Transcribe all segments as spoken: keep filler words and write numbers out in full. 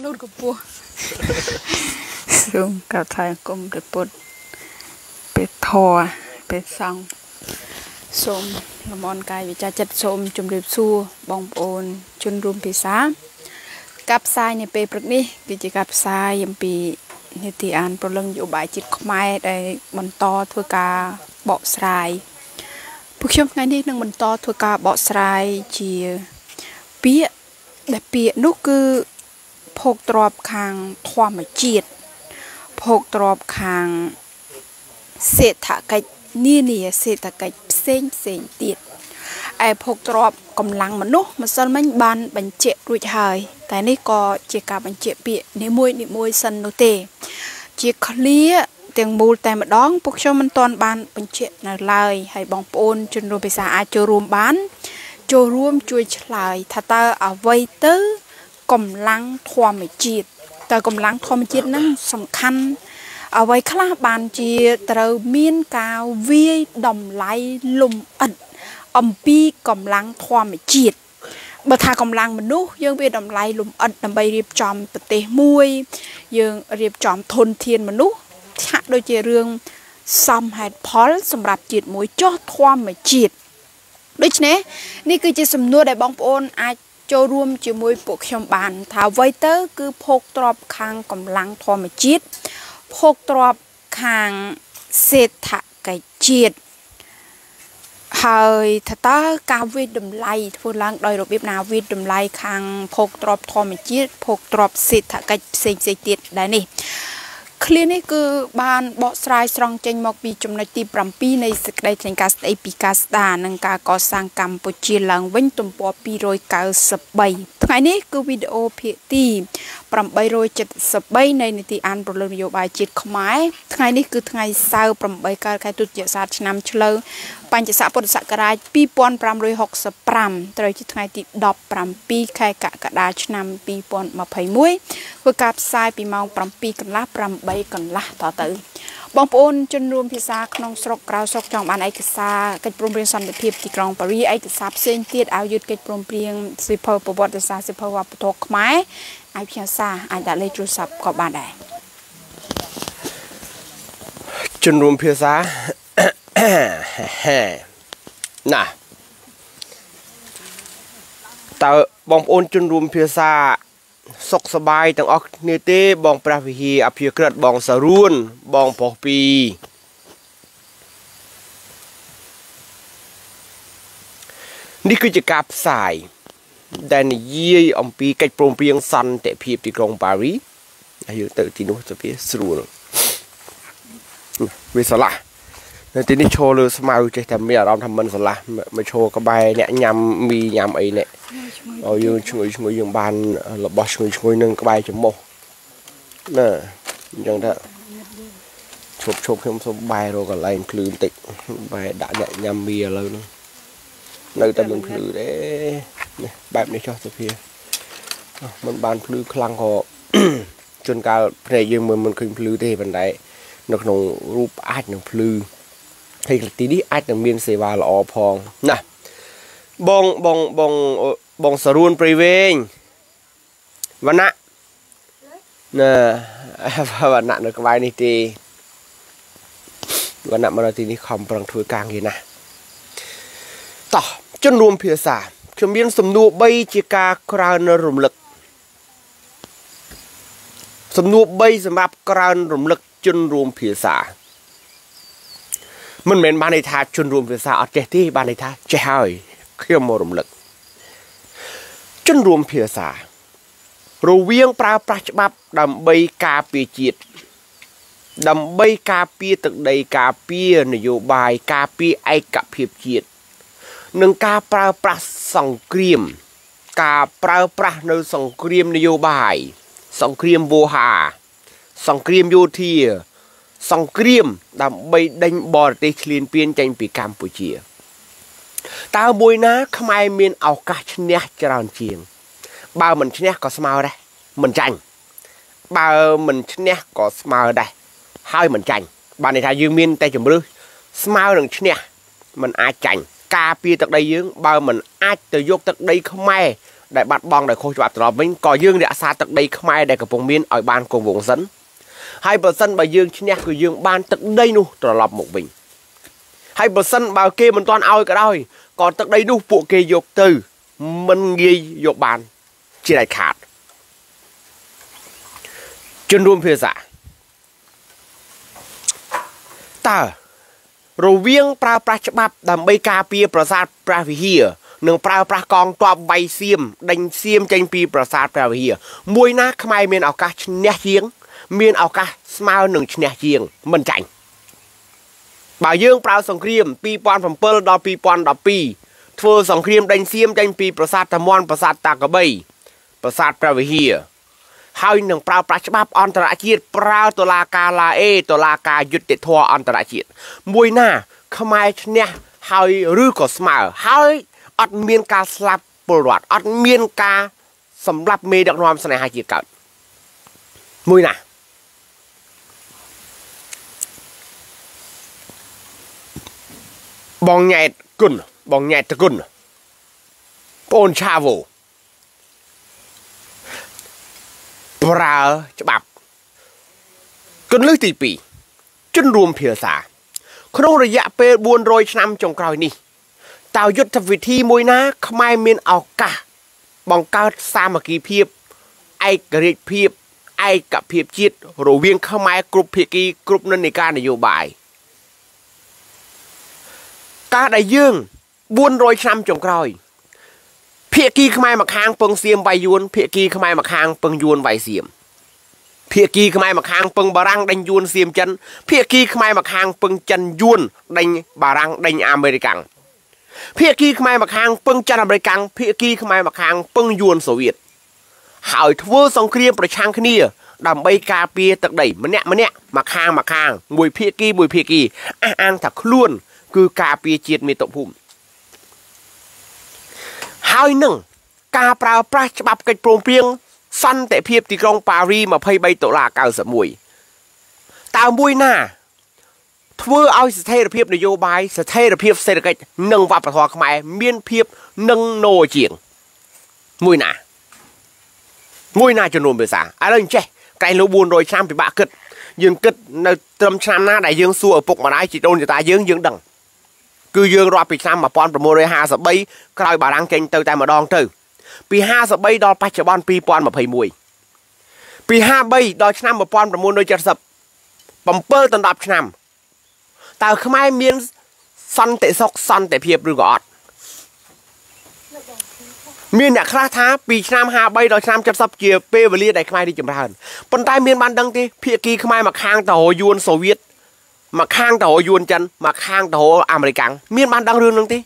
lụt của bùa xuống cả thầy cùng để bột bệt thò bệt xong xôm là món cay vì cha chặt xôm chùm điệp xua bong ồn chun rùm pì xá cặp sai này bề bực đi vì chỉ cặp sai em bị như thì ăn pro lưng dụ bài chít mai đây mình to thôi cả bọ sài bức chung ngày đi nâng mình to thôi cả bọ sài chỉ bía để bía nút cứ phộc trọp khang thoa mà chiết phộc trọp khangเศรษฐกิจนี่นี่เศรษฐกิจเส้นเส้นติดไอ้พวกตรอบกำลังมันนุ๊มันสนมันบานบันเจรุ่ยหายแต่นี่ก็เจียกับบันเจเปียนี่มวยนี่มวยสันโนเตเจียคลีเตียงบูแต่มาดองพวกชมมันตอนบานบันเจน่าเลยให้บองปนจนรวมไปสาอาโจรวมบานโจรวมช่วยฉลายถ้าเตอเอาไว้เตอกำลังทวามจิตแต่กำลังทวามจิตนั้นสำคัญเอาไว้คลาบานจีเตอมีนกาววีดมไหลลุมอัดอมปีกำลังทวามจิตบัทากำลังมนุษย์ยังวีดมไหลลุมอัดนำไปเรียบจอมปฏิมวยยังเรียบจอมทนเทียนมนุษย์ชะโดยเจเรื่องซ้ำให้พอลสำหรับจิตมวยจ่อทวามจิตด้วยฉะนั้นนี่คือจะสำนวนได้บองปนอาโจรวมจะมวยปกชมบานถ้าไวเตอร์คือพกตรอบคางกำลังทวามจิตพกตรอบคางเศรษฐกิจจิตเฮยถ้าตากาวิดมไลพูดลังโดยระเบียบนาวิดมไลคางพกตรอบทวามจิตพกตรอบเศรษฐกิจเศรษฐกิจได้นี่คลีนี่คือบานบอสไลสตรองเจนมอกปีจมในตีปรำปีในสกได้ถึงการสเตปิกาสตานังการก่อสร้างกัมพูชีหลังเว้นตุ่มปอปีโรยเก้าสิบใบทั้งนี้คือวิดีโอเพียตีปรำใบโรยเจ็ดสิบใบในนิติอันโปรโยบายจิตขมายทั้งนี้คือทั้งเศร้าปรำใบการการตุจศาสตร์นำเฉลยปัญจสะพุทธศักราชปีปอนปรำโรยหกสิบปรำโดยที่ทั้งที่ดอกปรำปีใครกะกระดาษนำปีปอนมาภัยมุ้ยเพื่อการทรายปีเมาปรำปีกันละปรำใบกันละต่อตื่นบองปนจนรวมพิซาขนมสกกราวสกจองบานไอกษากิจโปรเรียนสันติภาพที่กรองปารีไอกษาเส้นเตียดเอายุดกิจโปรเรียนสิเพอประวัติศาสตร์สิเพอวัปทกไม้ไอพิซาไอดัลเลจูสับกับบานได้จนรวมพิซาน่ะแต่บองปนจนรวมพิซาสกสบายต่างออกเนเต้บองประพิอภิกรดบองสรุนบองปอปีนี่คือจะกาบสายแต่ในยี่อมปีกัดโปร่งเปรียงสันแต่เพียบที่กรุงปารีสอายุเติร์ติโนจะเพียสรุนเวสละในที่นี้โชว์เลยสมาร์ทจะทำมีอะไรทำมันสละมาโชว์กระบายเนี่ยยำมียำไอเนี่ยเอาอยู่ช่วยช่วยยังบานเราบอกช่วยช่วยนึงกระบายจมูกน่ะยังได้ชบชบเข้มสบายเราก็ไล่พลื้นติดใบด่าเนี่ยยำมีอะไรนึงในแต่มันพลื้นเด้แบบนี้ชอบสเปียมันบานพลื้นคลังเขาจนการในยังมันมันขึ้นพลื้นที่บันไดนักนงรูปอาร์ตนังพลื้นให้ตีนี้อาจจะมีเสวาละอพองนะบองบองบองบองสรุนปริเวณวันนะนะวันนะนึกไว้นี่ตีวันนะมาเราตีนี้คำปรังถวยกลางอยู่นะต่อจนรวมเพียสาชมเบียนสมนูใบจิกาครานรมลึกสมนูใบสำหรับครานรมลึกจนรวมเพียสามันเป็นบานในท่าจนรวมเป็นสาอัดเจที่บานในท่าเจ้าเขี่ยมรมลึกจนรวมเพียสาเราเวียงปลาปลาฉบับดำใบกาเปียจิตดำใบกาเปียตึกใดกาเปียนโยบายกาเปียไอกับเพียจิตหนึ่งกาปลาปลาสังเกรียมกาปลาปลาในสังเกรียมนโยบายสังเกรียมโวหาสังเกรียมโยธีสังเกรียมดำใบดังบอร์ติคลีนเปลี่ยนใจปีกัมพูชีตาบวยนะขมายเมียนเอากาชเนียจรานเชียงบ่าวมันชเนียก็สมาร์ได้มันจังบ่าวมันชเนียก็สมาร์ได้ให้มันจังบ่าวในทายยืมเมียนแต่จมรื้อสมาร์หนึ่งชเนียมันอาจังกาปีตักได้ยืมบ่าวมันอาจะยกตักได้ขมาย đại bát bong đại khôi cho bạc từ đó mình có dương địa xa tận đây khai đại cả vùng miền ở ban cùng vùng sấn hai bờ sân bà dương nhạc của dương ban tận đây nu trở lọp một mình hai bờ sân bà kê mình toàn ao cả đôi còn tận đây nu bộ kê dục từ mình ghi dục bàn chỉ đại khát chân ruộng phía giả ta rồi viếng pra pra chấp bắp đầm bay cà pia prasad pravihia nương pra pra con toa bay xiêm đánh xiêm tranh pi prasad pravihia mùi na khai miền ảo ca nhẹ giếng miền ảo ca smile nương nhẹ giếng mình chảnh bà dương pra sòng kriêm pi pon from pearl đo pi pon đo pi thưa sòng kriêm đánh xiêm tranh pi prasad tamon prasad ta cả bay prasad pravihia hai nương pra pra chấp bắp on tara chiết praตัวลากาลาเอตัวลากายุติทัวonตระจิตมวยหน้าขมายเนี่ยให้รื้อก็สมาร์ให้อัดเมียนกาสลับปลอดอัดเมียนกาสำหรับเมดักนอมสนัยหาจิตเกิดมวยหน้าบองใหญ่กุนบองใหญ่ตะกุนปนชาโวปลาฉบับกันเลือกตีปีจนรวมเพียสาขนมระยะเปรบวนโรยช้ำจงกรอยนี่ตาวยุทธวิธีมวยนะขมายเมียนเอากะบองก้าสามัคคีเพียบไอกระเรียเพียบไอกับเพียบจิตโรเวียงขมายกรุบเพียกีกรุบนันในการนโยบายกาได้ยื่งบวนโรยช้ำจงกรอยเพียกีขมายมาค้างเปิงเสียมใบยวนเพียกีขมายมาค้างเปิงยวนใบเสียมเพียกีขมายมาค้างเปิงบารังดังยวนเสียมจันเพียกีขมายมาค้างเปิงจันยวนดังบารังดังอเมริกันเพียกีขมายมาค้างเปิงจันอเมริกันเพียกีขมายมาค้างเปิงยวนโซเวียตหายทั่วสงครามประชังคณีดำใบกาเปียตักใดมันเนี่ยมันเนี่ยมาค้างมาค้างมวยเพียกีมวยเพียกีอ้างถักล้วนคือกาเปียเจียดมีตบพุ่มหายหนึ่งกาปราปราฉบับกระโปรงเพียงสั้นแต่เพียบที่กรงปารีมาเพย์ใบตุลาเก้าสมุยตามบุยหน้าทั่วเอาสเตอร์เพียบนโยบายสเตอร์เพียบเศรษฐกิจหนึ่งวัดประทอขมายเมียนเพียบหนึ่งโนเจียงมุยหน้ามุยหน้าจนรวมเป็นสาอะไรเจ๊ไก่ลูบูนโดยช้ำปีบะกึดยืนกึดในเติมช้ำหน้าได้ยืนซัวปกมาได้จิตโดนจิตตายืนยืนดังคือยืนรอปีช้ำมาปอนประโมเลยห้าสิบใบกลายบารังเก่งเตยแต่มาดองเตยปีห้าสิบใบดอลปัจจุบันปีปอนมาเพย์มวยปีห้าใบดอลช้ำมาปอนประโมโดยจัดสับปั๊มเปิลตันดับช้ำแต่ขมายเมียนซันแต่ซอกซันแต่เพียบหรือกอดเมียนเนี่ยคลาท้าปีช้ำห้าใบดอลช้ำจัดสับเกียร์เปเวลีได้ขมายที่จำราญปนใต้เมียนบันดังที่เพียกีขมายมาค้างต่อยูนโซเวียตมาค้างต่อยูนจันมาค้างต่ออเมริกันเมียนบันดังเรื่องนึงที่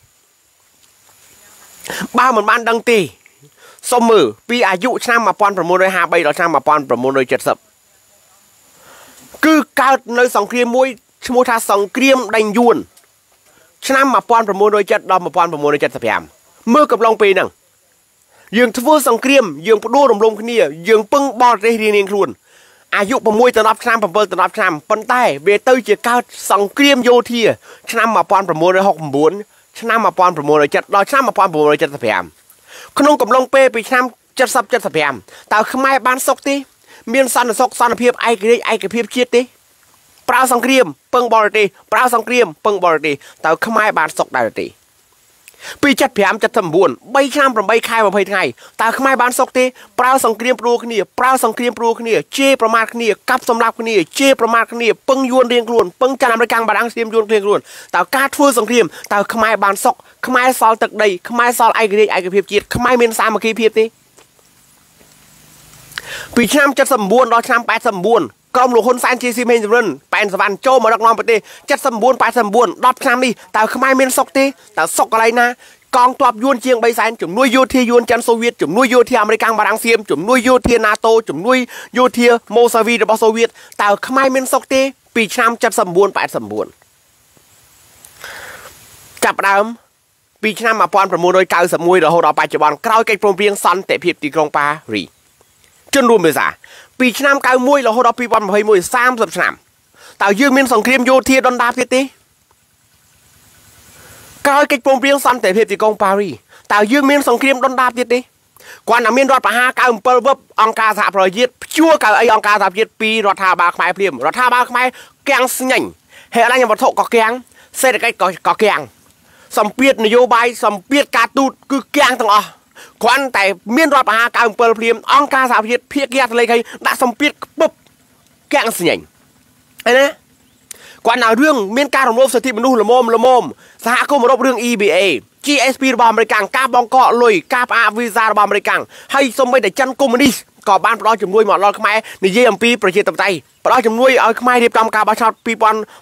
บ้าเหมือนบ้านดังตีสมมือปีอายุช้ำมาปอนประมูลโดยห้าใบดอลช้ำมาปอนประมูลโดยเจ็ดสิบคือการในสองเกลียมมวยชมูทาสองเกลียมดังยวนช้ำมาปอนประมูลโดยเจ็ดดอลมาปอนประมูลโดยเจ็ดสิบยามเมื่อกับลงปีหนึ่งยืงทั่วสองเกลียมยืงปดูดมลงขึ้นเนี่ยยืงปึ้งบอลได้เรียนเองครุนอายุประมวยตลอดช้ำประเบิดตลอดช้ำปนใต้เบเตอร์เจ้าก้าวสองเกลียมโยเทียช้ำมาปอนประมูลโดยหกบุญช้ำมาปอนประมูลโดยเจ็ดดอลช้ำมาปอนประมูลโดยเจ็ดสิบยามขนมกับลงเปปีช้ำจัดสับจัดสับยามแต่ขมายบ้านซกตีเมียนซันซกซันเพียบไอกระไอกระเพียบเชียดตีปลาสังเกรียมเปิงบอลตีปลาสังเกรียมเปิงบอลตีแต่ขมายบ้านซกได้ตีปีจัดพยายามจัดสมบูรณ์ใบช้ำประใบคายมาเพย์ไงแต่ขมายบ้านซกตีปลาสังเกรียมปลูกนี่ปลาสังเกรียมปลูกนี่เจประมาทนี่กับสำลับนี่เจประมาทนี่เปิงยวนเรียงกลวนเปิงจันทร์อเมริกันบารังเสียมยวนเรียงกลวนแต่การทั่วสังเกรียมแต่ขมายบ้านซกขมายซอลตึกใดขมายซอลไอกระไอไอกระเพียบเชียดขมายเมียนสามมาคีเพียบตีปีช้ำจัดสมบูรณ์รอช้ำแปดสมบูรณ์กรมหลวงคนแซนจีซีเมนรุ่นแปดสวรรค์โจมาดักน้องปฏิจัดสมบูรณ์แปดสมบูรณ์รอบช้ำนี่แต่ขมายเมียนซกตีแต่ซกอะไรนะกองทัพยวนเชียงใบแสนจุ่มนุ้ยยูเทียยวนจันโซเวียตจุ่มนุ้ยยูเทียอเมริกันบารังเซียมจุ่มนุ้ยยูเทียนาโตจุ่มนุ้ยยูเทียโมซาวีเดบอโซเวียตแต่ขมายเมียนซกตีปีช้ำจัดสมบูรณ์แปดสมบูรณ์จับดาวปีช้ำมาปอนประมูลโดยเก้าสมุยโดยโหดปัจจุบันกล้าวเก็บโปรเพียงซันแต่เพียบตีกรงปารีจนรวมเป็นสาปีชนามเก้ามวยเราโหดปีบอลมาให้มวยสามสิบชนามแต่ยืมเมียนสงครามโยเทียดอนดาบเทียตีกล้าวเก็บโปรเพียงซันแต่เพียบตีกรงปารีแต่ยืมเมียนสงครามดอนดาบเทียตีគាត់តែមានរដ្ឋប្រហារ97វឹបអង្គការសហប្រជាជាតិជួកៅអីអង្គការសហប្រជាជាតិពីរដ្ឋាភិបាលខ្មែរព្រាមរដ្ឋាភិបាលខ្មែរគាំងស្ញែងហេតុអញ្ញវត្ថុក៏គាំងសេដ្ឋកិច្ចក៏ក៏គាំងសម្ពាធនយោបាយសម្ពាធការទូតគឺគាំងទាំងអស់គ្រាន់តែមានរដ្ឋប្រហារ97ព្រាមអង្គការសហប្រជាជាតិភាគីអន្តរជាតិដាក់សម្ពាធខ្ពប់គាំងស្ញែងអីណាគាត់នៅរឿងមានការរំលោភសិទ្ធិមនុស្សល្មមល្មមសហគមន៍អឺរ៉ុបរឿង E B A G S P របស់អាមេរិកការបង្កកលុយការផ្អាកវីសារបស់អាមេរិកហើយសូម្បីតែចិនកុម្មុយនីសក៏បានផ្ដល់ជំនួយមកដល់ខ្មែរនិយាយអំពីប្រជាធិបតេយ្យផ្ដល់ជំនួយឲ្យខ្មែររៀបចំការបោះឆ្នោត2017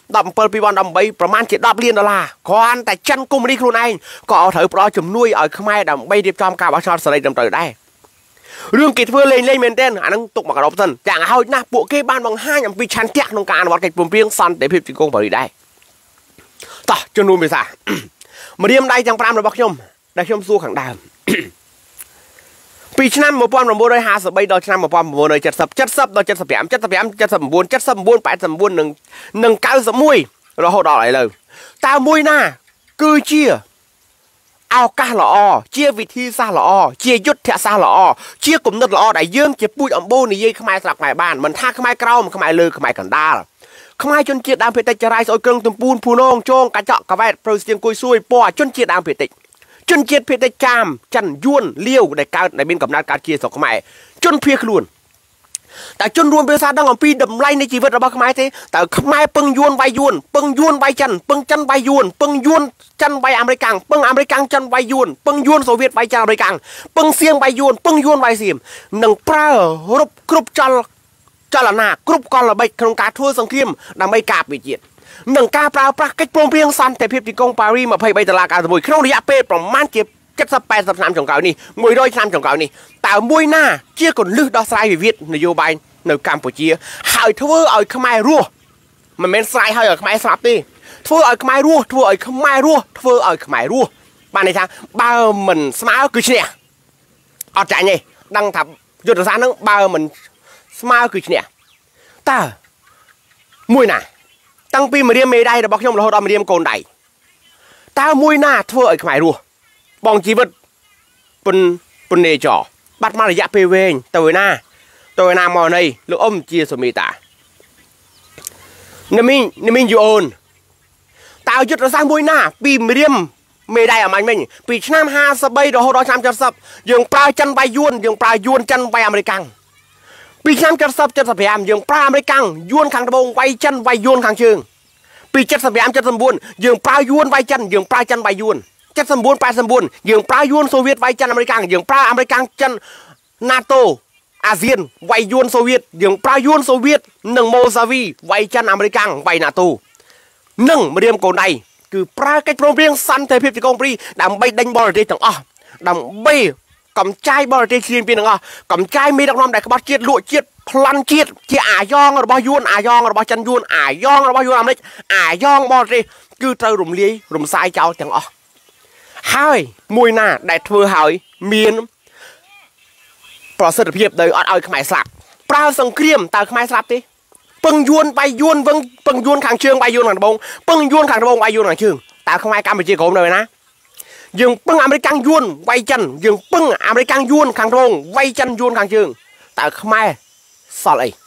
2018ប្រមាណជា10លានដុល្លារគ្រាន់តែចិនកុម្មុយនីសខ្លួនឯងក៏ត្រូវផ្ដល់ជំនួយឲ្យខ្មែរដើម្បីរៀបចំការបោះឆ្នោតសេរីត្រឹមត្រូវដែររឿងគេធ្វើលេងលេងមែនទែនអានឹងទុកមកកណ្ដុបសិនយ៉ាងហោចណាស់ពួកគេបានបង្ហាញអំពីឆន្ទៈក្នុងការអនុវត្តកិច្ចព្រមព្រៀងសន្តិភាពទីក្រុងប៉ារីសដែរតោះជំនុំភាសាម្រាមដៃទាំង5របស់ខ្ញុំដែលខ្ញុំសួរខាងដើមពីឆ្នាំ1953ដល់ឆ្នាំ1970 70ដល់75 75 79 79 89និងនិង91រហូតដល់ឥឡូវតើមួយណាគឺជាឱកាសល្អជាវិធីសាស្ត្រល្អជាយុទ្ធសាស្ត្រល្អជាគំនិតល្អដែលយើងជាពូជអម្បូរនិយាយខ្មែរស្រាប់ខ្មែរបានមិនថាខ្មែរក្រោមខ្មែរលើខ្មែរកណ្ដាលខ្មែរជនជាតិដើមភាគតិចចរាយស្អុយក្រឹងទំពូនភូនងចងកាចកកវ៉ែតប្រូស្ទៀងគួយសួយពណ៌ជនជាតិដើមភាគតិចជនជាតិភាគតិចចាមចិនយួនលាវដែលកើតដែលមានកំណើតកើតជាស្រុកខ្មែរជនភៀសខ្លួនតែជនរួមភាសាដឹងអំពីតម្លៃនៃជីវិតរបស់ខ្មែរទេតើខ្មែរពឹងយួនវាយយួនពឹងយួនវាយចិនពឹងចិនវាយយួនពឹងយួនចិនវាយអាមេរិកពឹងអាមេរិកចិនវាយយួនពឹងយួនសូវៀតវាយចិនអាមេរិកពឹងសៀមវាយយួនពឹងយួនវាយសៀមនឹងប្រើរົບគ្រប់ចលចលនាគ្រប់កលល្បិចក្នុងការធ្វើសង្គ្រាមដើម្បីការពារជាតិនឹងការប្រើប្រាស់កិច្ចព្រមព្រៀងសន្តិភាពទីក្រុងប៉ារីស23ដុល្លារ91ក្នុងរយៈពេលប្រមាណជា70 80ឆ្នាំចុងក្រោយនេះ100ឆ្នាំចុងក្រោយនេះតើមួយណាជាគន្លឹះដោះស្រាយវិវាទនយោបាយនៅកម្ពុជាហើយធ្វើឲ្យខ្មែររស់មិនមែនស្រាយឲ្យឲ្យខ្មែរស្លាប់ទេធ្វើឲ្យខ្មែររស់ធ្វើឲ្យខ្មែររស់ធ្វើឲ្យខ្មែររស់បានន័យថាបើមិនស្មើគឺឈ្នះអត់ចាញ់ទេដឹងថាយុទ្ធសាស្ត្រហ្នឹងបើមិនស្មើគឺឈ្នះតើមួយណាតាំងពីម្រាមមេដៃរបស់ខ្ញុំរហូតដល់ម្រាមកូនដៃតើមួយណាធ្វើឲ្យខ្មែររស់បងជីវិតពុនពុននេចបាត់មករយៈពេលវែងទៅឯណាទៅឯណាមកនេះលោកអ៊ំជាសុមេតាណាមីងណាមីងយូអូនតើយុទ្ធសាស្ត្រមួយណាពីម្រាមមេដៃអាមាញ់មិញពីឆ្នាំ53រហូតដល់ឆ្នាំ70យើងប្រើចិនវាយយួនយើងប្រើយួនចិនវាយអាមេរិកពីឆ្នាំ70 75យើងប្រើអាមេរិកយួនខាងត្បូងវាយចិនវាយយួនខាងជើងពី75 79យើងប្រើយួនវាយចិនយើងប្រើចិនវាយយួន79 89យើងប្រើយួនសូវៀតវាយចិនអាមេរិកយើងប្រើអាមេរិកចិន NATO អាស៊ានវាយយួនសូវៀតយើងប្រើយួនសូវៀតនិងម៉ូសាវីវាយចិនអាមេរិកវាយ NATO និងម្រាមកូនដៃគឺប្រើកិច្ចព្រមព្រៀងសន្តិភាពទីក្រុងប៉ារីសដើម្បីដេញបរទេសទាំងអស់ដើម្បីកំចាយបរទេសឈ្លានពានទាំងអស់កំចាយមេដឹកនាំដែលក្បត់ជាតិលក់ជាតិប្លន់ជាតិជាអាយ៉ងរបស់យួនអាយ៉ងរបស់ចិនយួនអាយ៉ងរបស់យួនអាមេរិកអាយ៉ងបរទេសគឺត្រូវរំលាយរំសាយចោលទាំងអស់ហើយមួយណាដែលធ្វើឲ្យមានប្រសិទ្ធភាពដោយអត់ឲ្យខ្មែរស្លាប់ប្រើសង្គ្រាមតើខ្មែរស្លាប់ទេពឹងយួនវាយយួនវឹងពឹងយួនខាងជើងវាយយួនខាងត្បូងពឹងយួនខាងត្បូងវាយយួនខាងជើងតើខ្មែរកម្ពុជាក្រមនៅឯណាយើងពឹងអាមេរិកយួនវាយចិនយើងពឹងអាមេរិកយួនខាងត្បូងវាយចិនយួនខាងជើងតើខ្មែរសល់អី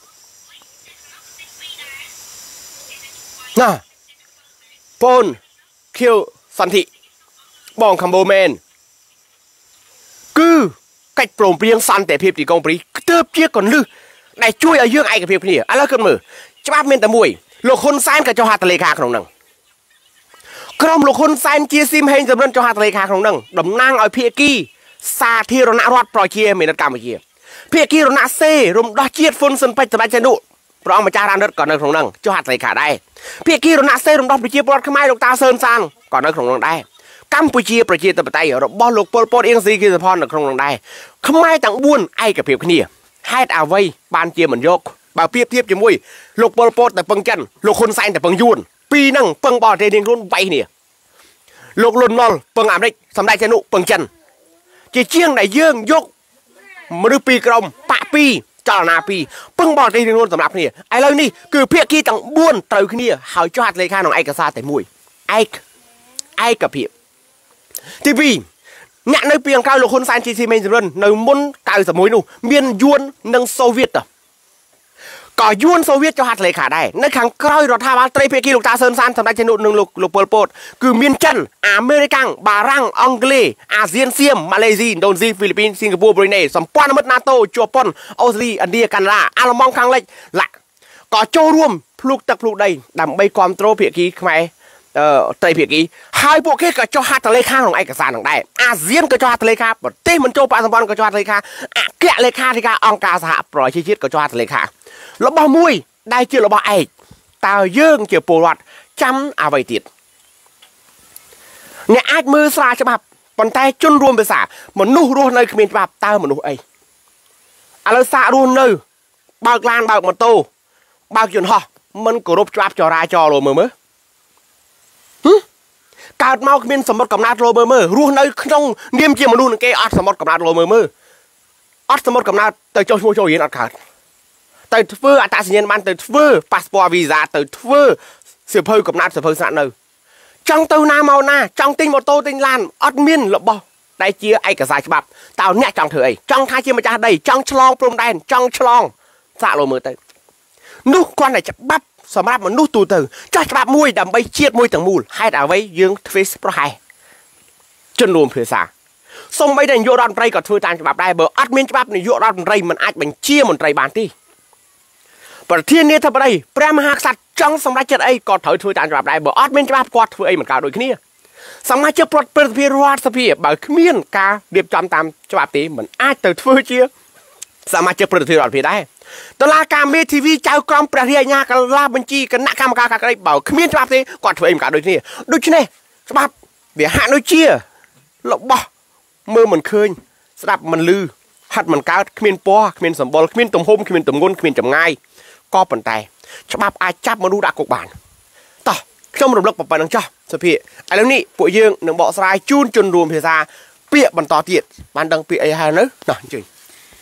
ណាពូនខៀវសន្ធិបងខំបូមែនគឺកិច្ចព្រមព្រៀងសន្តិភាពទីក្រុងប៉ារីសទើបជាកន្លឹះដែលជួយឲ្យយើងឯកភាពគ្នាឥឡូវគិតមើលច្បាប់មានតែមួយលោកហ៊ុនសែនក៏ចុះហត្ថលេខាក្នុងហ្នឹងក្រុមលោកហ៊ុនសែនជាស៊ីមហេងសំរិនចុះហត្ថលេខាក្នុងហ្នឹងតំណាងឲ្យភាគីសាធារណរដ្ឋប្រជាមានិតកម្ពុជាភាគីរណសេរំដោះជាតិហ្វុនស៊ិនពេជ្រសម្ដេចសីហនុព្រះអង្គម្ចាស់រានរដ្ឋក៏នៅក្នុងហ្នឹងចុះហត្ថលេខាដែរភាគីរណសេរំដោះប្រជាពលរដ្ឋខ្មែរលោកតាសឿនសានក៏នៅក្នុងហ្នឹងដែរកម្ពុជាប្រជាធិបតេយ្យរបស់លោកប៉ុលពតអៀងស៊ីគីសផននៅក្នុងនោះដែរខ្មែរទាំងបួនឯកភាពគ្នាហេតុអ្វីបានជាមិនយកបើប្រៀបធៀបជាមួយលោកប៉ុលពតតែពឹងចិនលោកហ៊ុនសែនតែពឹងយួនពីរហ្នឹងពឹងបរទេសរៀងខ្លួនវាយគ្នាលោកលន់ណុលពឹងអាមេរិកសម្ដេចសីហនុពឹងចិនជាជាងដែលយើងយកមនុស្សពីរក្រុមបាក់ពីរចលនាពីរពឹងបរទេសរៀងខ្លួនសម្រាប់គ្នាឥឡូវនេះគឺភាគីទាំងបួនត្រូវគ្នាហើយចុះហត្ថលេខាក្នុងឯកសារតែមួយឯកឯកភាពទីពីរ nhạc nơi piềng cao lục hôn san chi chi men run nơi muốn cao sầm mối nu miền yuan nâng Xô Viết à có yuan Xô Viết cho hạt lệ khả đây nơi kháng coi rồi tham ăn tây phía kia lục ta sơn san thầm đại trên nụ nâng lục lục pol pot cứ miền chân American Bà Răng Anglais ASEAN Xiêm Malaysia Indonesia Philippines Singapore Brunei sầm quan mất NATO Japan Australia India Canada Alamong khang lệch lạ có châuរួមpluk tắc pluk đây đầm bay com trô phía kia khaiตายเพียกี้haiพวกแค่ก็จะหัดทะเลข้างของไอ้กษัตริย์ของได้อาเซียนก็จะหัดทะเลข้าบเต้มันโจปาสมบัติก็จะหัดทะเลข้าอะแกะเลยข้าที่ข้าองการสหปล่อยชีวิตก็จะหัดทะเลข้าแล้วบ่มุ้ยได้เจอแล้วบ่ไอ้ตาเยื่อเกี่ยวปวดจำเอาไว้ติดเนี่ยอาจมือสลาฉบับปนใจจนรวมไปสาเหมือนนู่รู้ในขมิ้นฉบับตาเหมือนนู่ไอ้อะไรสารู้ในบางลานบางมันโตบางจนห่อมันกรบจับจอราจอโลมือมือการเมาขมิ้นสมบัติกับนาโรเบอร์เมอร์รู้ในขนมเนียมเกี่ยมนูนเกออดสมบัติกับนาโรเบอร์เมอร์ออดสมบัติกับนาเตยโจโจโจยินอดขาดเตยเฟอร์อัตราสัญญาณมันเตยเฟอร์พาสปอร์ตวีซ่าเตยเฟอร์เสือเพลกับนาเสือเพลสนันเลยจังเตยนาเมาหน้าจังติงมอโต้ติงลานออดมินหลบบอได้เชี่ยไอ้กระสายฉบับเต่าเนี่ยจังเถยจังท้ายเชี่ยมาจากใดจังฉลองพรมแดนจังฉลองสะโลเมอร์เตยนุกวันไหนจะบับสำหรับมันนู่ตูเตอจ้าฉบับมวยดำใบเชียดมวยต่างมูลให้เอาไว้ยืงเฟสโปรไฮจนรวมเพื่อสาส่งไปในโยรอนไรก็ถือตามฉบับได้เบอร์อัดเมนฉบับในโยรอนไรมันอาจเป็นเชี่ยมันไรบานที่ประเทศนี้ทำอะไรแปรมหาสัตว์จังสำหรับเจ้าไอ้ก็ถือถือตามฉบับได้เบอร์อัดเมนฉบับก็ถือไอ้เหมือนกันโดยขี้สามารถจะปลดเปลือกพิรัตสพีแบบขมิ้นกาเรียบจำตามฉบับตีเหมือนอาจถือถือเชี่ยสามารถจะปลดพิรัตพิได้ตลาดการเมทีวีเจ้ากรมประเทศยากันลาบัญชีกันนักกรรมการการอะไรเบาขมิ้นฉบับตีก็ถือไอ้เหมือนกันโดยที่โดยที่นี่ฉบับเดี๋ยวหาโดยเชี่ยหลบบ่มือเหมือนเคยสลับมันลือหัดมันก้าวขมิ้นป้อขมิ้นสมบูรณ์ขมิ้นตุ่มห่มขมิ้นตุ่มงนขมิ้นจำง่ายก็ปั่นใจฉบับอาจับมาดูดักกบานต่อช่วงรวมลักปปนังจ้าสพีไอ้แล้วนี่ปุ๋ยยืงหนึ่งเบาสลายจูนจนรวมเพียซาเปียบันต่อเตียดบันดังเปียไอ้ฮาเนอะน่ะจริง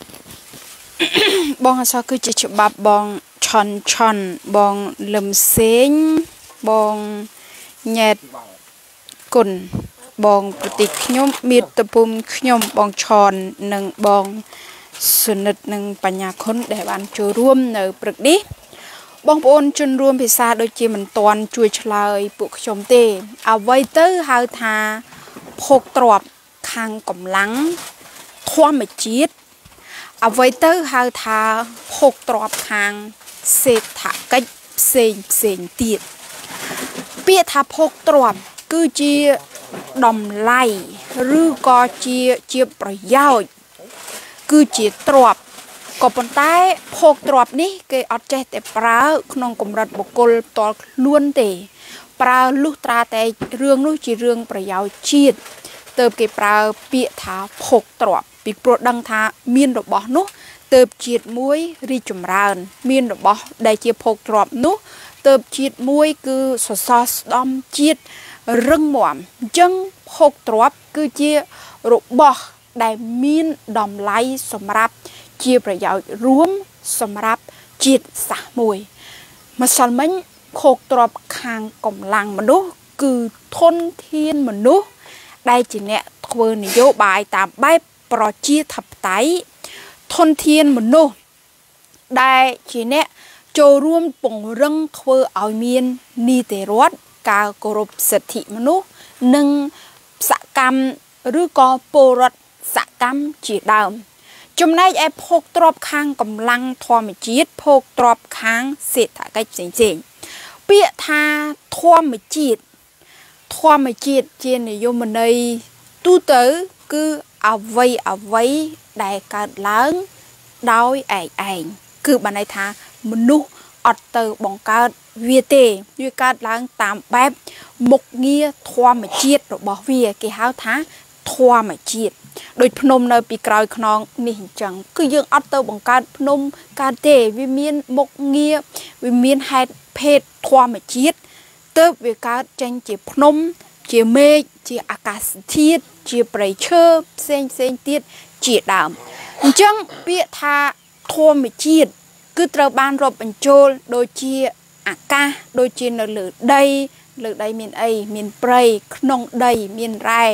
บองฮาซาคือจะฉบับบองชอนชอนบองลำเซ็งบองแยดกุนบองปฏิขยมมีตะปุ่มขยมบองชอนหนึ่งบองสุนัตหนึ่งปัญญาคนได้บานจูร่วมในปรึกดิบองปนจนรวมพิซาโดยจีมันตอนช่วยชลายปุกชมเตเอาไว้เตอร์ฮาวทาพกตรอบคางกำลังทว่าไม่จีดเอาไว้เตอร์ฮาวทาพกตรอบคางเศษถะกัดเซงเซงตีดเปียทาพกตรอบคือจีดอมไล่หรือก็จีเจียประยาวคือจีตรอบก็ปนใต้พกตรอบนี้เกยอดใจแต่ปลาขนมกลมรัดบกลตอล้วนเตะปลาลูกตราแต่เรื่องนู้จีเรื่องประยาวชีดเติบเกยปลาเปียทาพกตรอบปีโปรดดังทามีนดอกบ่อนุเติบจีดมวยรีจุมรานมีนดอกบ่อได้เจียพกตรอบนุเติบจีดมวยคือสอสอสดอมจีดเรื่องหมอมจังพกตรอบคือเจียรูบ่อได้มีนดอมไล่สำหรับเจียประโยชน์รวมสำหรับจีดสามวยมาสอนมันโคกตรอบคางกำลังมนุษย์คือทนเทียนมนุษย์ได้จีเนี่ยทวนนโยบายตามใบปรจีทับไตทนเทียนมนุษย์ได้จีเนี่ยโจร่วมปงเรื่องทวนเอาเมียนนีเตรวดกากรบสถิมนุษย์หนึ่งสกรรมหรือก่อโปรดสกรรมจีดาวจำนายไอ้พกตรอบคางกำลังทอมจีดพกตรอบคางเศษถะกัจเจงเปียทาทอมจีดทอมจีดเจนโยมในตู้เต๋อคือเอาไว้เอาไว้ได้การล้างดาวไอ้ไอ้คือบันไดทามนุษย์อัตเตอร์บองการเวียเตด้วยการล้างตามแบบมกเงียทอมจีดหรือบอเวียกี่ห้าวท้าทอมจีดโดยพนมในปีกลายขนองนี่จังคือยังอัตเตอร์บังการพนมการเตวิมีนมกเงียวิมีนไฮเพศทวามจีดเติบวิการจังจีพนมจีเมฆจีอากาศทีดจีเปรย์เชอร์เซนเซนทีดจีดามจังเปียทาทวามจีดคือตระบานรบบรรจุโดยจีอากาโดยจีนเหลือใดเหลือใดมีนไอมีนเปรย์ขนงใดมีนไรป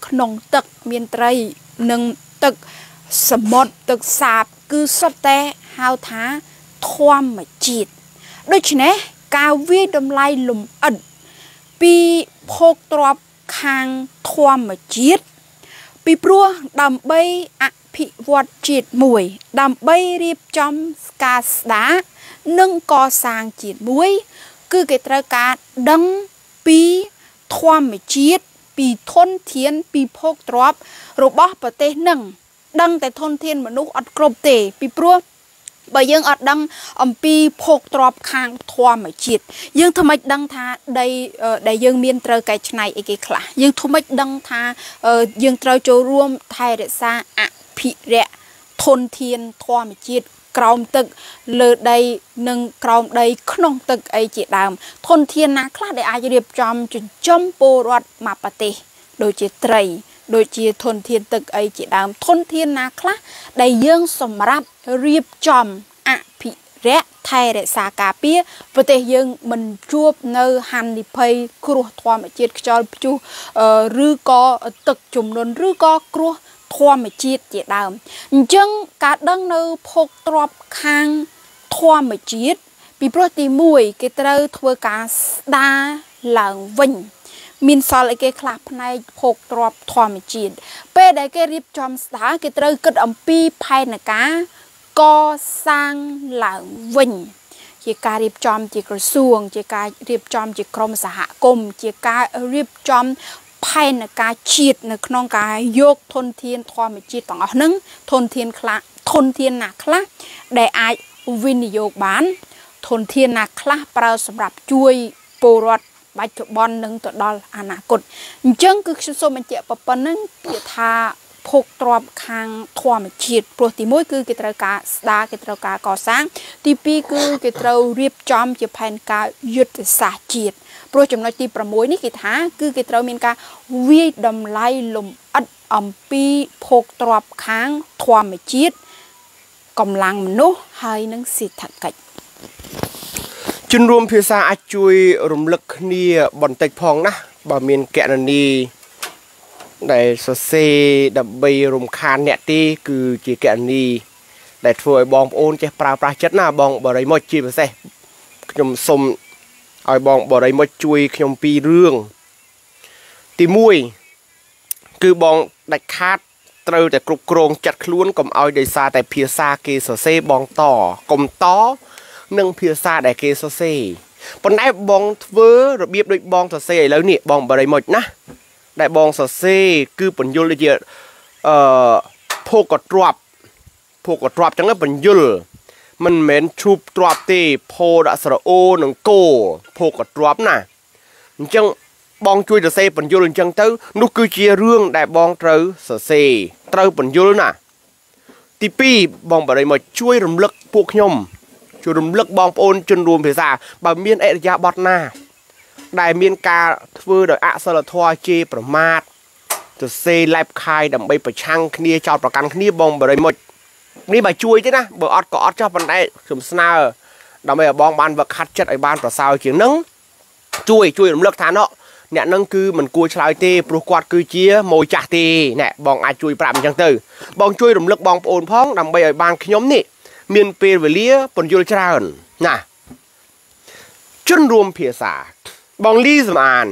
ขนมตึกเมียนไตรหนึ่งตึกสมดตึกสาบคือสเตฮาวท้าทวมมาจีดโดยเฉพาะการวิดำไลลุมอัดปีพกตรอบคางทวมมาจีดปีปลัวดำใบอภิวัตจีดมวยดำใบรีบจอมกาสดานึ่งก่อสร้างจีดมวยคือเกิดการดังปีทวมมาจีดปีทนเทียนปีพกตรอบรบประเทศหนึ่งดังแต่ทนเทียนมนุษย์อัดกรบเตะปีปลัวใบยังอัดดังอมปีพกตรอบคางทวมมาจีดยังทำไมดังท่าได้ได้ยังเมียนเตอร์ไก่ชนายเอกคลายังทำไมดังท่ายังเตอร์โจรวมไทยเดซ่าอภิเระทนเทียนทวมมาจีดกราวตึกเลือดใดหนึ่งกราวใดขนมตึกไอจีดามทนเทียนนักคลาได้อาจจะเรียบจอมจนจมโปรดมาปฏิโดยจีไตรโดยจีทนเทียนตึกไอจีดามทนเทียนนักคลาได้ยังสมรับเรียบจอมอภิเระไทยเรศากาเปียประเทศยังมันจูบเนื้อหันดิเพยครัวทวมจีดจอลจูหรือก็ตึกจุ่มนนหรือก็ครัวทวมจีดจีดามจังการดังเนื้อพกตรอบคางทวมจีดปีโปรตีมวยเกตร์ทัวการดาหลังวิ่งมินซอลเกคลาพในพกตรอบทวมจีดเป้ได้เกรีบจอมสตาเกตร์กึดอัมปีภายในกาก่อสร้างหลังวิ่งเกี่ยการเรียบจอมเกี่ยกระทรวงเกี่ยการเรียบจอมเกี่ยกรมสหกรมเกี่ยการเรียบจอมภายในการฉีดในขนมกายยกทนเทียนทอมจีดต่างหนึ่งทนเทียนคละทนเทียนหนักคละได้อาจวินิโยกบ้านทนเทียนหนักคละเปล่าสำหรับช่วยโปรดบัจจุบันหนึ่งตัวดอลอนาคตจังคือชุดโซมันเจาะปปนึงเกี่ยทาพกตรอบคางทวมจีดโปรตีมวยคือกิจการสดากิจการก่อสร้างที่ปีคือกิจการเรียบจอมจะแผนการยุทธศาสตร์จีดโปรจำนวนที่ประมวยนี่กิจหาคือกิจการมีการวิดำไล่ลมอัดอมปีพกตรอบคางทวมจีดกำลังมนุษย์ให้นังสิทธิ์กิจจนรวมเพียงสาอาจุยรวมลึกนี่บนเตกพองนะบ่มีนแกะนันนีได้สเซดับเบิลรมคานเนี่ยที่คือจีแกนีได้ถวยบองโอนเจ้าปลาปลาชัดหน้าบองบ่ได้หมดจีบเซ่ขยมสมเอาบองบ่ได้หมดจุยขยมปีเรื่องตีมวยคือบองได้คาดเตอแต่กรุบกรงจัดคล้วนกับเอาได้ซาแต่เพียซาเกสเซบองต่อกลมต้อนึ่งเพียซาได้เกสเซปนได้บองเวอร์ระเบียบโดยบองสเซแล้วนี่บองบ่ได้หมดนะได้บองสเซคือปัญญุลเจียเอ่อพกกตรอบพกกตรอบจังเลยปัญญุลมันเหม็นชุบตรอบตีโพดัสระโอหนังโกพกกตรอบน่ะจังบองช่วยสเซปัญญุลจังเต้านุคือเจียเรื่องได้บองเต้าสเซเต้าปัญญุลน่ะตีปีบองบะไรมาช่วยรำลึกพวกยมช่วยรำลึกบองโอนจนรวมเพียซาบะเมียนเอริยาบอดน่าได้เมียนกาเฟื่อโดยอาสลัดทวารเจประมาทจะเซไลฟ์คายดำใบประชังคณีจอดประกันคณีบองบริหมดนี่ใบช่วยใช่นะเบอร์ออดก็ออดชอบมันได้สมสนาดำใบบองบานเบอร์คัดจัดไอ้บานประสาวเฉียงนึงช่วยช่วยเลิกทานเนาะเนี่ยนั่งคือมันกูชลายเตะปลุกกวาดคือเจี๊ยโมจ่าเตะเนี่ยบองอาช่วยปราบจังเตอร์บองช่วยเลิกบองโอนพ้องดำใบไอ้บานขยมนี่เมียนเปรเวลียปนยุลชราอนน่ะจนรวมเพียสาบองลีสมาน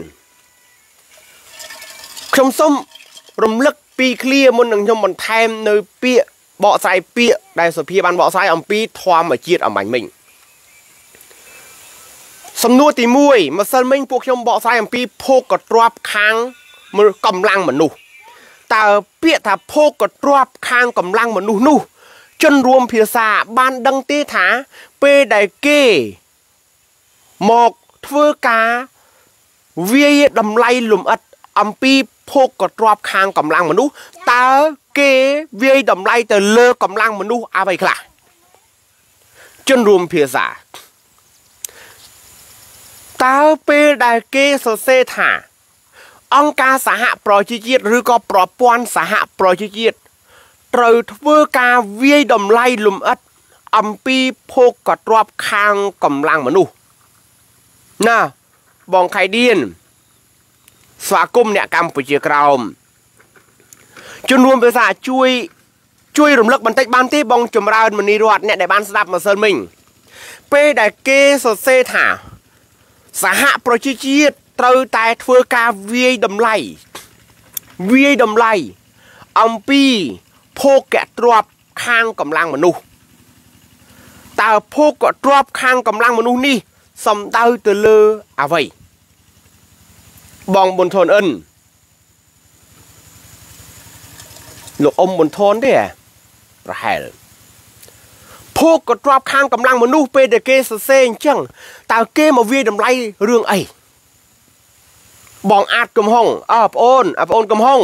ชมส้มรำลึกปีเคลียมันหนึ่งชมมันแทมในเปียเบาะใส่เปียได้สุพีบันเบาะใส่อมปีทวามมาเจียดอมบันมิงสำนวนตีมวยมาเซนมิงพวกชมเบาะใส่อมปีโพกกระตรอบค้างมือกำลังมันนูแต่เปียถ้าโพกกระตรอบค้างกำลังมันนูนูจนรวมเพียซาบ้านดังเตถาเปไดเกหมอกเทือกาเวียดำไล่หลุมอัดอัมปีพกกระตรอบคางกำลังมนุษย์ตาเกเวียดำไล่แต่เลิกกำลังมนุษย์อะไรคล่ะจนรวมเพียซาตาเปไดเกโซเซถาองการสหปรอยจีดหรือก็ปรอปวนสหปรอยจีดเตอเทือกาเวียดำไล่หลุมอัดอัมปีพกกระตรอบคางกำลังมนุษย์น่ะบองไข่เดียนสวากุมเนี่ยกำปุจิกราวจนรวมภาษาช่วยช่วยรำลึกบันทึกบานที่บองจมรามันนีรวดเนี่ยในบ้านสลับมาเซิร์มิงเป้ได้เกสเซถาสหประชาชาติเตอแต่เฟือกาเวียดำไลเวียดำไลอัมพีโพกแกะตรวบข้างกำลังมนุษย์แต่โพกแกะตรวบข้างกำลังมนุษย์นี่สมเดาตัวเลืออะไรบองบนทนเอิญหลูกอมบนทนได้ประหารพวกกดรอบข้างกำลังมนุษย์เป็นเด็กเกสเซนจังแต่เกมาเวียดำไรเรื่องไอ้บองอาดกำห้องอาบโอนอาบโอนกำห้อง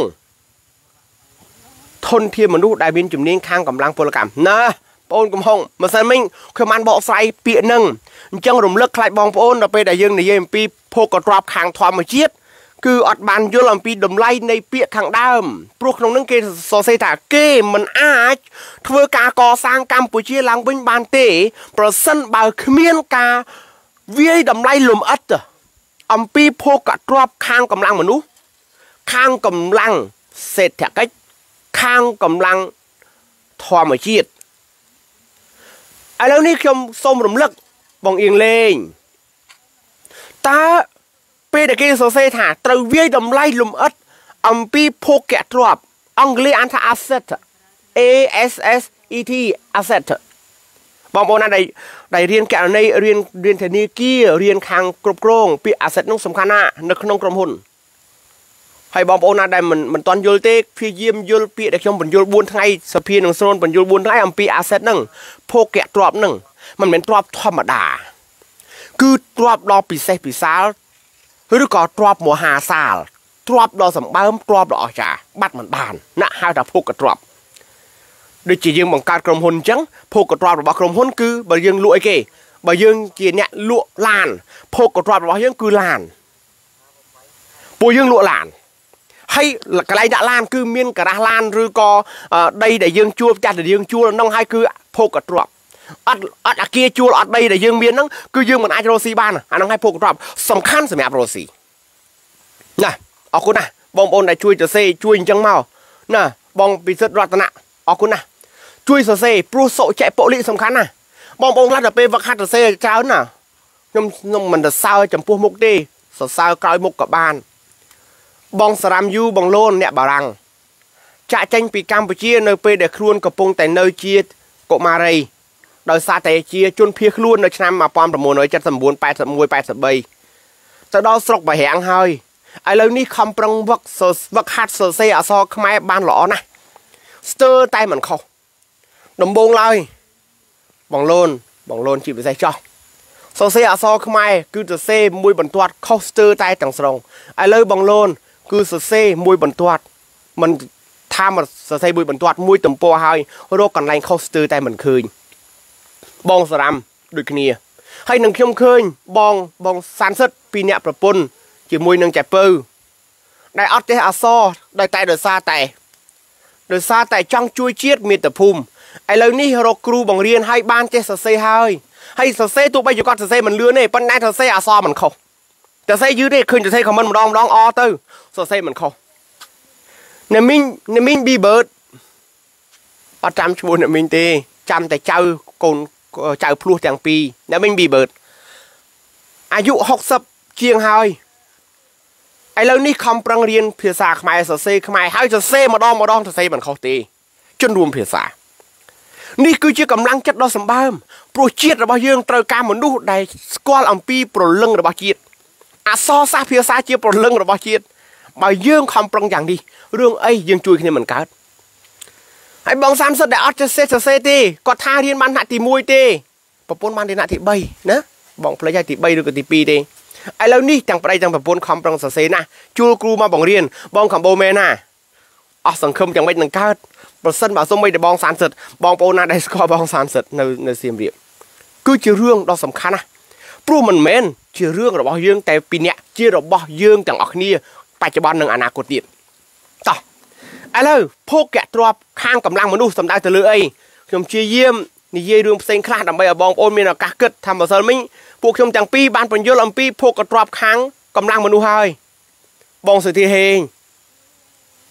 ทนเทียมมนุษย์ได้บินจุ่มนิ่งข้างกำลังพลกรรมนะโอนกำห้องมาเซนมิงคือมันบอกใส่เปียนึงจังรวมเลิกใครบองโอนเราไปได้ยังในยังปีพวกกดรอบข้างทอมมาเชียดคืออัดบันยุลปีดมไล่ในเปียข้างดำพวกน้องนั่งเกสโซเซตาเกมันอาจเพื่อการก่อสร้างกัมพูชีหลังเป็นบานเตะประสันบ่าวขมิ้นกาเวียดมไล่ลมอัดอัมปีพวกกดรอบข้างกำลังมนุษย์ข้างกำลังเศรษฐกิจข้างกำลังทอมาชีดไอ้แล้วนี่คำส้มรำลึกบองเอียงเลงตาเป็นเด็กโซเซถาตระเวียดำไล่ลมอัดอัมพีโพกแกะตรวบอังกฤษอันทอาเซต A S S E T อาเซตบางคนนั้นได้ได้เรียนแกะในเรียนเรียนเทคนิคกี้เรียนคางกรบกรงปีอาเซตนุ่งสำคัญนะนึกน้องกรมหุ่นให้บางคนนั้นได้มันมันตอนยุลเตกพี่เยี่ยมยุลปีเด็กชมบรรยุลบุญไทยสเปียนหนึ่งโซนบรรยุลบุญไทยอัมพีอาเซตหนึ่งโพกแกะตรวบหนึ่งมันเป็นตรวบธรรมดาคือตรวบรอปีเซปีซาหรือก็ตรวบหมัวหาซาลตรวบดอสมบัติตรวบดอจ่าบัดมันบานนะฮะแต่พวกกระตรวบโดยจียังบังการกรมหุ่นจังพวกกระตรวบระบกรมหุ่นคือบางยังลวยเกบางยังจีเนี่ยลวลานพวกกระตรวบระบยังคือลานปูยังลวลานให้กระไรด่าลานคือเมียนกระลานหรือก็ได้แต่ยังชัวจัดแต่ยังชัวน้องให้คือพวกกระตรวบอัดอัดอากีจูอัดใบแต่ยังเมียนนั่งคือยังเหมือนไอโรซีบ้านอันนั้นให้พวกกรอบสำคัญสมัยโรซีนะเอาคุณนะบองบอลได้ช่วยจะเซ่ช่วยจังเมานะบองปิดรัตนะเอาคุณนะช่วยเซ่ปลุกโซ่ใจโปลิสำคัญนะบองบอลรัดแต่เป็นวัคคัตเซ่เจ้าน่ะน้ำน้ำมันจะเศร้าจำพวกมุกดีสดเศร้ากลายมุกกับบ้านบองสรามยูบองโลนเนี่ยบารังจะจังปีกัมพูชีในเปเดครวนกับปงแต่เนยเชียกมาเรยโดยซาเตเชียจนเพียคล้วนในชนมาปอมประมวลในจัดสมบูรณ์แปดสมวยแปดสบายจะดอสกไปแหงเฮยไอ้เรื่องนี้คำปรังวักโซวักฮัดโซเซียซอขมายบ้านหล่อนะสเตอร์ไตเหมือนเขาดมบงเลยบองโลนบองโลนจีบไปใส่จ่อโซเซียซอขมายคือจะเซ่มวยบรรทัดเขาสเตอร์ไตต่างสรงไอ้เรื่องบองโลนคือจะเซ่มวยบรรทัดมันทำมาเซ่มวยบรรทัดมวยต่ำปัวเฮยโรคกันแรงเขาสเตอร์ไตเหมือนคืนบองสรามดุจนี้ให้หนึ่งเข้มเคยบองบองสันสัตปีเนียประปนจีมวยหนึ่งใจเปื้อได้อัดเตอาซอได้ไตเดือดซาแต่เดือดซาแต่จังช่วยเชียดมีแต่ภูมิไอ้เรื่องนี้เราครูบังเรียนให้บ้านเจสเซ่ให้ให้สเซ่ตัวไปอยู่ก่อนสเซ่มันเลือเนี่ยปั้นนายสเซ่อาซอมันเขาแต่เซ่ยืดได้คืนจะเซ่ของมันร้องร้องออเตอร์สเซ่มันเขาเนมิงเนมิงบีเบิร์ดอาจารย์ชวนเนมิงตีจำแต่เจ้าโกนเจ้าพลูแตงปีแล้วไม่มีเบิดอายุหกสิบเชียงไฮ้ไอ้เรื่องนี้คำปรังเรียนเพียษาขมายเซ่ขมายให้จะเซ่มาดองมาดองจะเซ่เหมือนเขาตีจนรวมเพียษานี่คือเชื่อกำลังจัดดอสมบัติโปรเจกต์ระบายยังเตอการมนุษย์ได้สกอลอัมปีโปรเลิงระบายจิตอาซอซาเพียษาเชี่ยโปรเลิงระบายจิตบายยังคำปรังอย่างดีเรื่องไอ้ยังจุยขึ้นเหมือนกันไอ้บองสามสดได้อัดจะเซ่จะเซ่ตีก็ท่าเรียนมันหน้าตีมวยตีปะปนมันในหน้าตีใบนะบองพลายตีใบหรือก็ตีปีตีไอ้แล้วนี่จังไปจังปะปนคำปรังเซ่นะจูครูมาบองเรียนบองคำโบเมน่ะอ๋อสังคมจังไม่หนึ่งก้าวประสันบ่าวส้มไม่ได้บองสารสดบองโปนาได้สกอบองสารสดในในเสียมเรียบก็เชื่อเรื่องเราสำคัญนะปลุกมันเมนเชื่อเรื่องเราบอกยื่งแต่ปีนี้เชื่อเราบอกยื่งจังออกนี่ปัจจุบันหนึ่งอนาคตดีต่อไอ้แล้วพวกแกะตัวข้างกำลังมนุษย์สำได้แต่เลยชมเชี่ยเยี่ยมนี่เยี่ยเรื่องเซ็งคลาดดำไปบองโอนมีนากาเกิดทำมาเสริมมิ่งพวกชมจังปีบ้านเป็นเยอะลำปีพวกกระตัวข้างกำลังมนุษย์ให้บองสุธีเฮง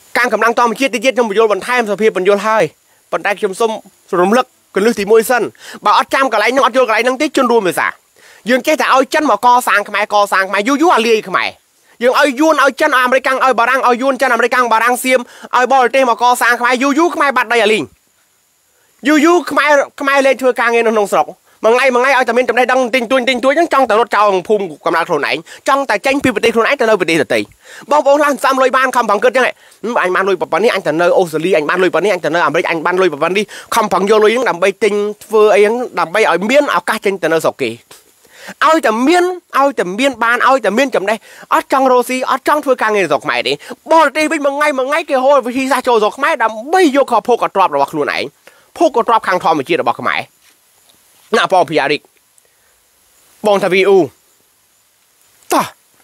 càng cầm lăng to mà chết đi chết trong một vô bàn thay mà phiền bàn vô hai bàn tay chấm sông rụng lực cần lướt thì môi sân bảo ở trăm cả lấy nó vô cả lấy năng tích chân đua mà xả dương cái thà ơi chân mà co sang mày co sang mày du du à li mày dương ơi yun ơi chân American ơi bà đang ơi yun chân American bà đang xiêm ơi bò trên mà co sang mày du du mày bắt đây à li du du mày mày lên thưa càng nghe nó nông sọc mà ngay mà ngay ơi tao bên trong đây đang tinh tuôn tinh tuôn những trong tao lót trâu phun cầm lạc thổ này trong tài tranh phi vật tỷ thổ này tao nơi vật tỷ thật tỷ bao bao lan xăm lôi ban không bằng cơn chứ này anh ban lôi bập bắn đi anh từ nơi Australia anh ban lôi bắn đi anh từ nơi America anh ban lôi bập bắn đi không bằng vô lôi những đầm bay tinh vừa ấy những đầm bay ở miên ở cá trên từ nơi sọc kỳ ơi tầm miên ơi tầm miên ban ơi tầm miên chấm đây ở trong Rosie ở trong thưa càng nghe dọc mày đi bỏ đi bên mà ngay mà ngay kia hồi khi ra chỗ dọc mày đầm bay vô kho phô cả drop rồi bọc luôn này phô cả drop khang thò mà chia được bọc màyน่าปองพิจารณาบองทวีอูต่อ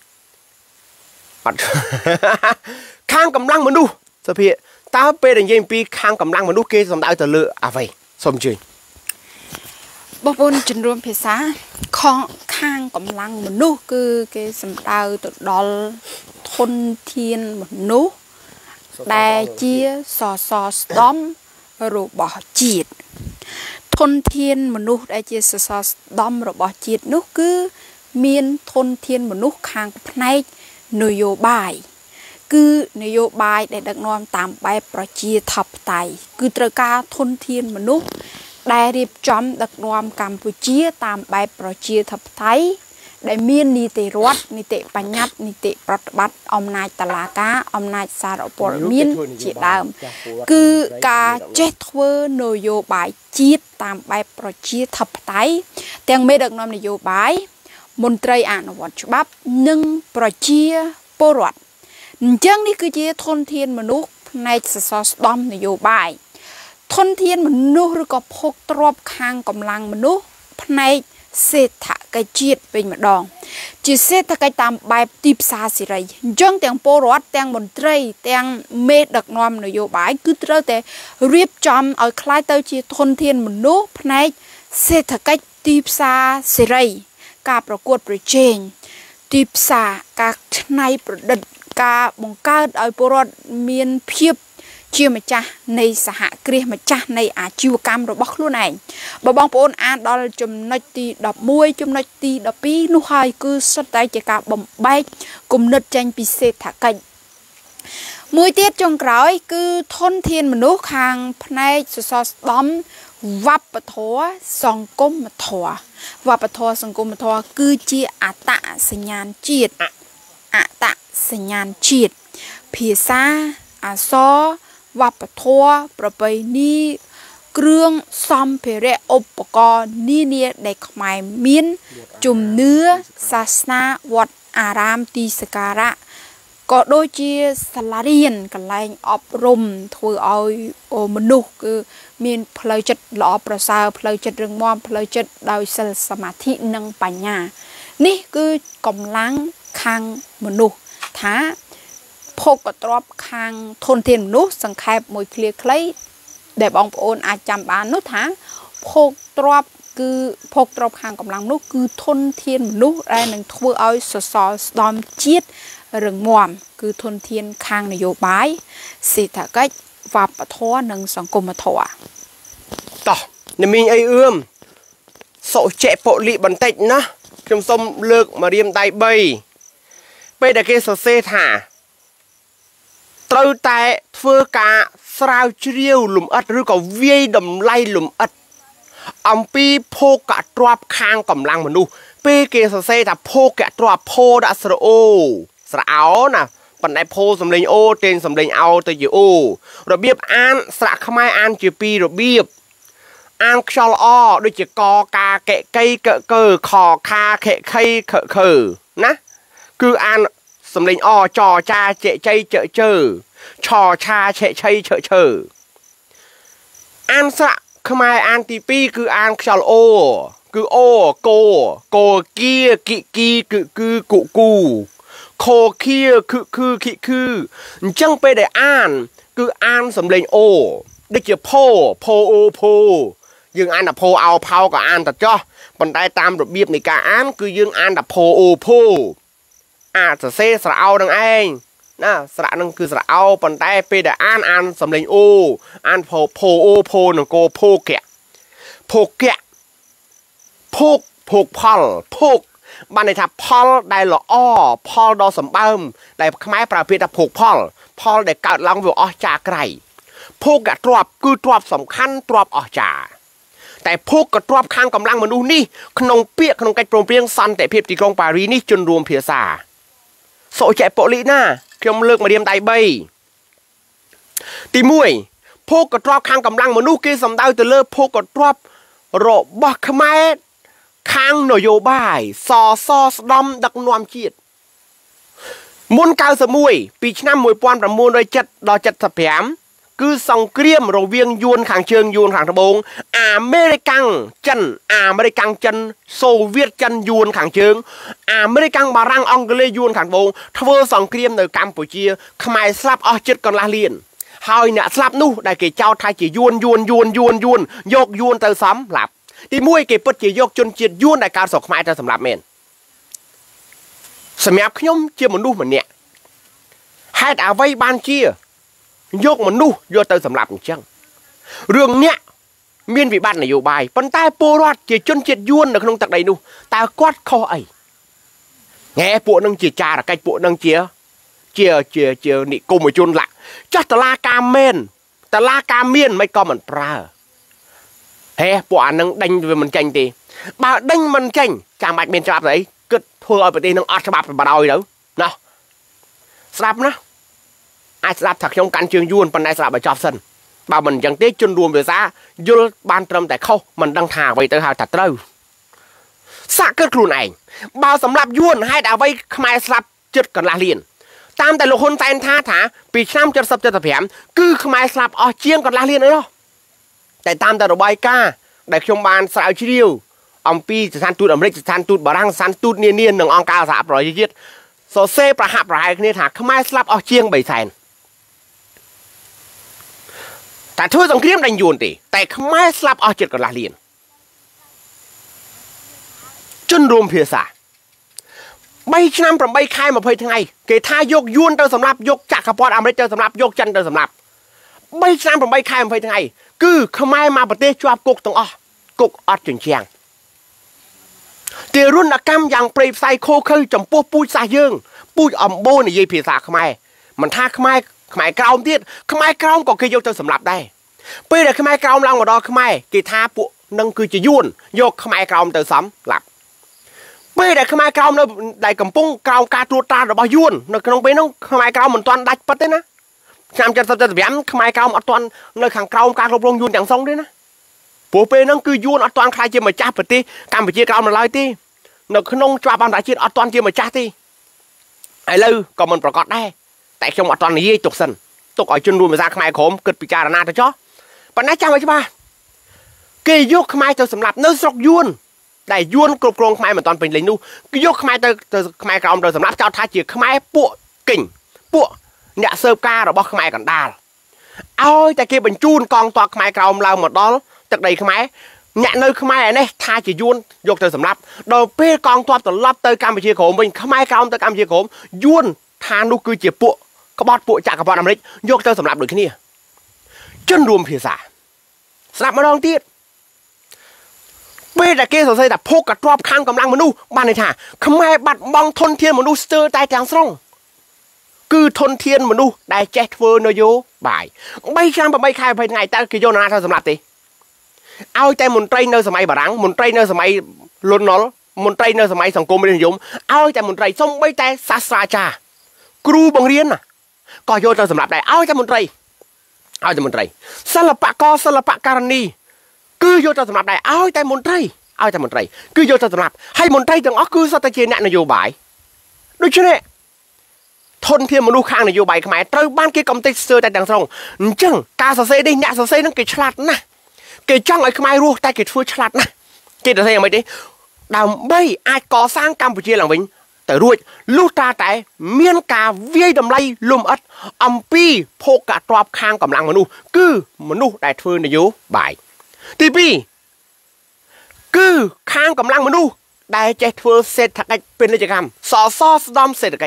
ข้างกำลังมันดูสเปียตาเป็นอย่างยิ่งปีข้างกำลังมันดูเกสสำได้แต่เลืออะไรสมจริงบางคนจนรวมภาษาของข้างกำลังมันดูคือเกสสำได้ตัวดอลทนเทียนมันดูแต่เจียสอสอสตอมรูบอจีดทนเทียนมนุษย์ไอเจสซอสดอมระบอบจิตนุคือเมียนทนเทียนมนุษย์ข้างพนัยนโยบายคือนโยบายได้ดักนอมตามใบประชีทับไตคือตระกาทนเทียนมนุษย์ได้เรียบจอมดักนอมกัมพูชีตามใบประชีทับไตได้เมียนนิติรัฐนิติปัญญานิติปฏิบัติอำนาจตลาดกาอำนาจสารปรมีนจีดามคือการเจ็ดเวอร์นโยบายจีดตามใบประชีทับไตแต่ยังไม่ดักนอมนโยบายมนตรีอ่านวัตฉบับหนึ่งประชีปรวัตจังนี่คือจีทนเทียนมนุษย์ในสสสดอมนโยบายทนเทียนมนุษย์หรือก็พกตรบข้างกำลังมนุษย์ในเศรษฐกิจจีดเป็นมาดองจีเศรษฐกิจตามใบติบซาสิไรจังแต่งโปรวัตแต่งมนตรีแต่งเมดดักนอมนโยบายคือเท่าแต่เรียบจอมเอาคล้ายเต้าจีทนเทียนมนุษย์ในเศรษฐกิจติบซาสิไรการประกวดประเจงติบซาการในประดิษฐ์การบังคับเอาโปรวัตเมียนเพียบเชื่อมาจ้าในสหกรีมาจ้าในอาชีวกรรมระบบลุ่นไหนบ่บองปนอ่านดอลจุ่มนัดตีดอกมวยจุ่มนัดตีดอกปีนุ่งหายคือสไตล์จากการบ่มใบกลุ่มนัดจังพิเศษถักกันมวยเตี้ยจงกร้อยคือทนเทียนมนุษย์คางในสสสดอมวับปะทัวสองก้มมาทัววับปะทัวสองก้มมาทัวคือจีอัตตะสัญญาณจีดอัตตะสัญญาณจีดพิซาอาซอวับทัวประเพณีเครื่องซ้อมเพเรอุปกรณ์นี่เนี่ยเด็กหมายมิ้นจุ่มเนื้อศาสนาวัดอารามตีสการะก็โดยเฉสลาเรียนกันแรงอบรมถือเอาโอมนุษย์คือมีเพลย์จัดหล่อประสาเพลย์จัดเรื่องมอมเพลย์จัดโดยสมาธินังปัญญานี่คือกำลังข้างมนุษย์ท้าพกกระตรอบคางทนเทียนนุสังเขปมวยเคลียร์คล้ายแต่บางโอนอาจจำบานนุท้าพกตรอบคือพกตรอบคางกำลังนุคือทนเทียนนุอะไรหนึ่งทั่วเอาสสดอมจีดเรื่องมอมคือทนเทียนคางนโยบายเศรษฐกิจวับปะท้อหนึ่งสังคมมาถวต่อเนี่ยมีไอเอื้อมโสเจโปลิบันเต็กนะจมส้มเลิกมาเรียมไตใบไปแต่เกสเซธาตรูแต่เฟื่อกาสราวเชียวหลุมอัดหรือก็เวียดำไล่หลุมอัดอัมปีโพกะตรอบคางกำลังมันดูเปเกสเซแต่โพกะตรอบโพดัสระโอสระเอานะปันไดโพสำเร็จโอเตนสำเร็จเอาแต่จีโอระเบียบอ่านสระขมายอ่านจีปีระเบียบอ่านชอลอ้อด้วยจีกอกาเกะไกเกะเกอคอคาเขะไข่เขะเขอนะคืออ่านสำเร็จอ้อจอจาเจใจเจอเจอชอชาเฉยเฉยเฉยเฉยอันสะขมายอันตีปีคืออันชาลโอคือโอโกโกเกียกิกีคือคือกุกูโคเคียคือคือคิคือจังไปได้อ่านคืออันสำเร็จโอได้เจอโพโพโอโพยังอันดับโพเอาเผากับอันแต่จ้อปันได้ตามระเบียบในการอ่านคือยังอันดับโพโอโพอาจจะเซสระเอาดังเองណាស្រៈនឹងគឺស្រៈអោប៉ុន្តែពេលដែលអានអានសំឡេងអូអានផោផោអូផោនឹងកោភោគៈភោគៈភោគភោគផលភោគបានន័យថាផលដែលល្អផលដ៏សម្បើមដែលខ្មែរប្រើពាក្យថាភោគផលផលដែលកើតឡើងវាអស្ចារ្យក្រៃភោគៈទ្រព្យគឺទ្រព្យសំខាន់ទ្រព្យអស្ចារ្យតែភោគក៏ទ្រព្យខាងកម្លាំងមនុស្សនេះក្នុងពាក្យក្នុងកិច្ចព្រមព្រៀងសន្តិភាពទីក្រុងប៉ារីនេះជនរួមភាសាសូចែប៉ូលីណាខ្ញុំលើកមករៀមដៃបីទីមួយភោគក៏ទ្រព្យខាងកម្លាំងមនុស្សគេសំដៅទៅលើភោគក៏ទ្រព្យរបស់ខ្មែរខាងនយោបាយសសស្ដំដឹកនាំជាតិមុន九十一ពីឆ្នាំmột nghìn chín trăm bảyដល់เจ็ดสิบห้าគឺសង្គ្រាមរវាងយួនខាងជើងយួនខាងត្បូងអាមេរិកាំងចិនអាមេរិកាំងចិនសូវៀតចិនយួនខាងជើងអាមេរិកាំងបារាំងអង់គ្លេសយួនខាងត្បូងធ្វើសង្គ្រាមនៅកម្ពុជាខ្មែរស្លាប់អស់ជិតកន្លះលានហើយអ្នកស្លាប់នោះដែលគេចោទថាជាយួនយួនយួនយួនយួនយកយួនទៅសំឡាប់ទីមួយគេពិតជាយកជនជាតិយួនដែលកើតស្រុកខ្មែរទៅសម្លាប់មែនសម្រាប់ខ្ញុំជាមនុស្សម្នាក់ហេតុអ្វីបានជាយកមនុស្សយកទៅសម្លាប់អញ្ចឹងរឿងអ្នកមានវិបត្តិនយោបាយប៉ុន្តែពលរដ្ឋជាជនជាតិយួននៅក្នុងទឹកដីនោះតើគាត់ខុសអីហេពួកនឹងជាចារកិច្ចពួកនឹងជាជាជាជានិគមជនឡាក់ចាស់តឡាការមែនតឡាការមានមិនក៏មិនប្រើហេពួកអានឹងដេញវាមិនចាញ់ទេបើដេញមិនចាញ់ចាំបាច់មានច្បាប់ស្អីគិតធ្វើឲ្យប្រទេសនឹងអត់ច្បាប់បដ ாய் ទៅណោះស្ដាប់ណាអាចស្ដាប់ថាខ្ញុំកាន់ជើងយួនប៉ុន្តែស្ដាប់ឲ្យចប់សិនបើមិនអញ្ចឹងទេជនរួមភាសាយល់បានត្រឹមតែខុសមិនដឹងថាអ្វីទៅហៅថាត្រូវសាក់គិតខ្លួនឯងបើសម្រាប់យួនហេតុអ្វីខ្មែរស្លាប់ជិតកន្លះលានតាមតែលោកហ៊ុនសែនថាថាពីឆ្នាំเจ็ดสิบ เจ็ดสิบห้าគឺខ្មែរស្លាប់អស់ជាងកន្លះលានអីនោះតែតាមតែរបាយការណ៍ដែលខ្ញុំបានស្រាវជ្រាវអំពីស្ថានទូតអាមេរិកស្ថានទូតបារាំងស្ថានទូតនានានិងអង្គការសហប្រជាជាតិសរសេរប្រហាក់ប្រហែលគ្នាថាខ្មែរស្លាប់អស់ជាងបីសែនតែធ្វើសង្គ្រាមដេញយួនទេតែខ្មែរស្លាប់អស់ជិតកន្លះលានជនរួមភាសាបីឆ្នាំប្រាំបីខែម្ភៃថ្ងៃគេថាយកយួនទៅសម្លាប់យកចក្រពត្តិអាមេរិកទៅសម្លាប់យកចិនទៅសម្លាប់បីឆ្នាំប្រាំបីខែម្ភៃថ្ងៃគឺខ្មែរមកប្រទេសជាប់គុកទាំងអស់គុកអត់ជញ្ជាំងទារុណកម្មយ៉ាងព្រៃផ្សៃខូខើចំពោះពូជសាសយើងពូជអំបូរនិយាយភាសាខ្មែរមិនថាខ្មែរខ្មែរក្រោមទៀតខ្មែរក្រោមក៏គេយកទៅសម្លាប់ដែរពេលដែលខ្មែរក្រោមឡើងមកដល់ខ្មែរគេថាពួកនឹងគឺជាយួនយកខ្មែរក្រោមទៅសម្លាប់ពេលដែលខ្មែរក្រោមនៅដែលកំពុងក្រោមការត្រួតត្រារបស់យួននៅក្នុងពេលនោះខ្មែរក្រោមមិនទាន់ដាច់ប៉ិតទេណាឆ្នាំเจ็ดสิบ เจ็ดสิบห้าខ្មែរក្រោមអត់ទាន់នៅខាងក្រោមការគ្រប់គ្រងយួនទាំងស្រុងទេណាព្រោះពេលហ្នឹងគឺយួនអត់ទាន់ខ្លាចជាម្ចាស់ប្រទេសកម្ពុជាក្រោមនៅឡើយទេនៅក្នុងច្បាប់អន្តរជាតិអត់ទាន់ជាម្ចាស់ទេឥឡូវក៏មិនប្រកាសដែរតែខ្ញុំអត់ទាន់និយាយទុកសិនទុកឲ្យជនរួមភាសាខ្មែរក្រមគិតពិចារណាទៅចុះប៉ុន្តែចាំឲ្យច្បាស់គេយកខ្មែរទៅសម្លាប់នៅស្រុកយួនដែលយួនគ្រប់គ្រងខ្មែរមិនទាន់ពេញលេញនោះគឺយកខ្មែរទៅទៅខ្មែរក្រមទៅសម្លាប់ចោទថាជាខ្មែរពួកគិញពួកអ្នកស៊ើបការរបស់ខ្មែរកណ្ដាលឲ្យតែគេបញ្ជូនកងទ័ពខ្មែរក្រមឡើងមកដល់ទឹកដីខ្មែរអ្នកនៅខ្មែរឯនេះថាជាយួនយកទៅសម្លាប់ដល់ពេលកងទ័ពត្រឡប់ទៅកម្ពុជាក្រមវិញខ្មែរក្រមទៅកម្ពុជាក្រមយួនថានោះគឺជាពួកក្បត់ពួកចក្រពត្តិអាមេរិកយកទៅសម្លាប់ដូចគ្នាជនរួមភាសាស្ដាប់ម្ដងទៀតពេលដែលគេសរសេរថាភោគកទ្របខាងកម្លាំងមនុស្សបានន័យថាខ្មែរបាត់បង់ធនធានមនុស្សស្ទើរតែទាំងស្រុងគឺធនធានមនុស្សដែលចេះធ្វើនយោបាយបីឆ្នាំប្រាំបីខែម្ភៃថ្ងៃតើគេយកនរណាទៅសម្លាប់ទេឲ្យតែមន្ត្រីនៅសម័យបារាំងមន្ត្រីនៅសម័យលន់ណុលមន្ត្រីនៅសម័យសង្គមរាស្ត្រនិយមឲ្យតែមន្ត្រីសំបីតែសាស្ត្រាចារ្យគ្រូបង្រៀនណាក៏យកទៅសម្លាប់ដែរឲ្យតែមន្ត្រីឲ្យតែមន្ត្រីសិល្បករសិល្បករនីគឺយកទៅសម្លាប់ដែរឲ្យតែមន្ត្រីឲ្យតែមន្ត្រីគឺយកទៅសម្លាប់ហើយមន្ត្រីទាំងអស់គឺសុទ្ធតែជាអ្នកនយោបាយដូច្នេះធនធានមនុស្សខាងនយោបាយខ្មែរត្រូវបានគេកំទេចស្ទើរតែទាំងស្រុងអញ្ចឹងការសរសេរនេះអ្នកសរសេរនឹងគេឆ្លាតណាស់គេចង់ឲ្យខ្មែររស់តែគេធ្វើឆ្លាតណាស់គេទៅធ្វើយ៉ាងម៉េចទេដើម្បីអាចកសាងកម្ពុជាឡើងវិញទៅរួចលុះត្រាតែមានការវាយតម្លៃលំអិតអំពីភោគទ្រព្យខាងកម្លាំងមនុស្សគឺមនុស្សដែលធ្វើនយោបាយទីពីរគឺខាងកម្លាំងមនុស្សដែលចេះធ្វើសេដ្ឋកិច្ចពាណិជ្ជកម្មសសស្ដំសេដ្ឋកិច្ច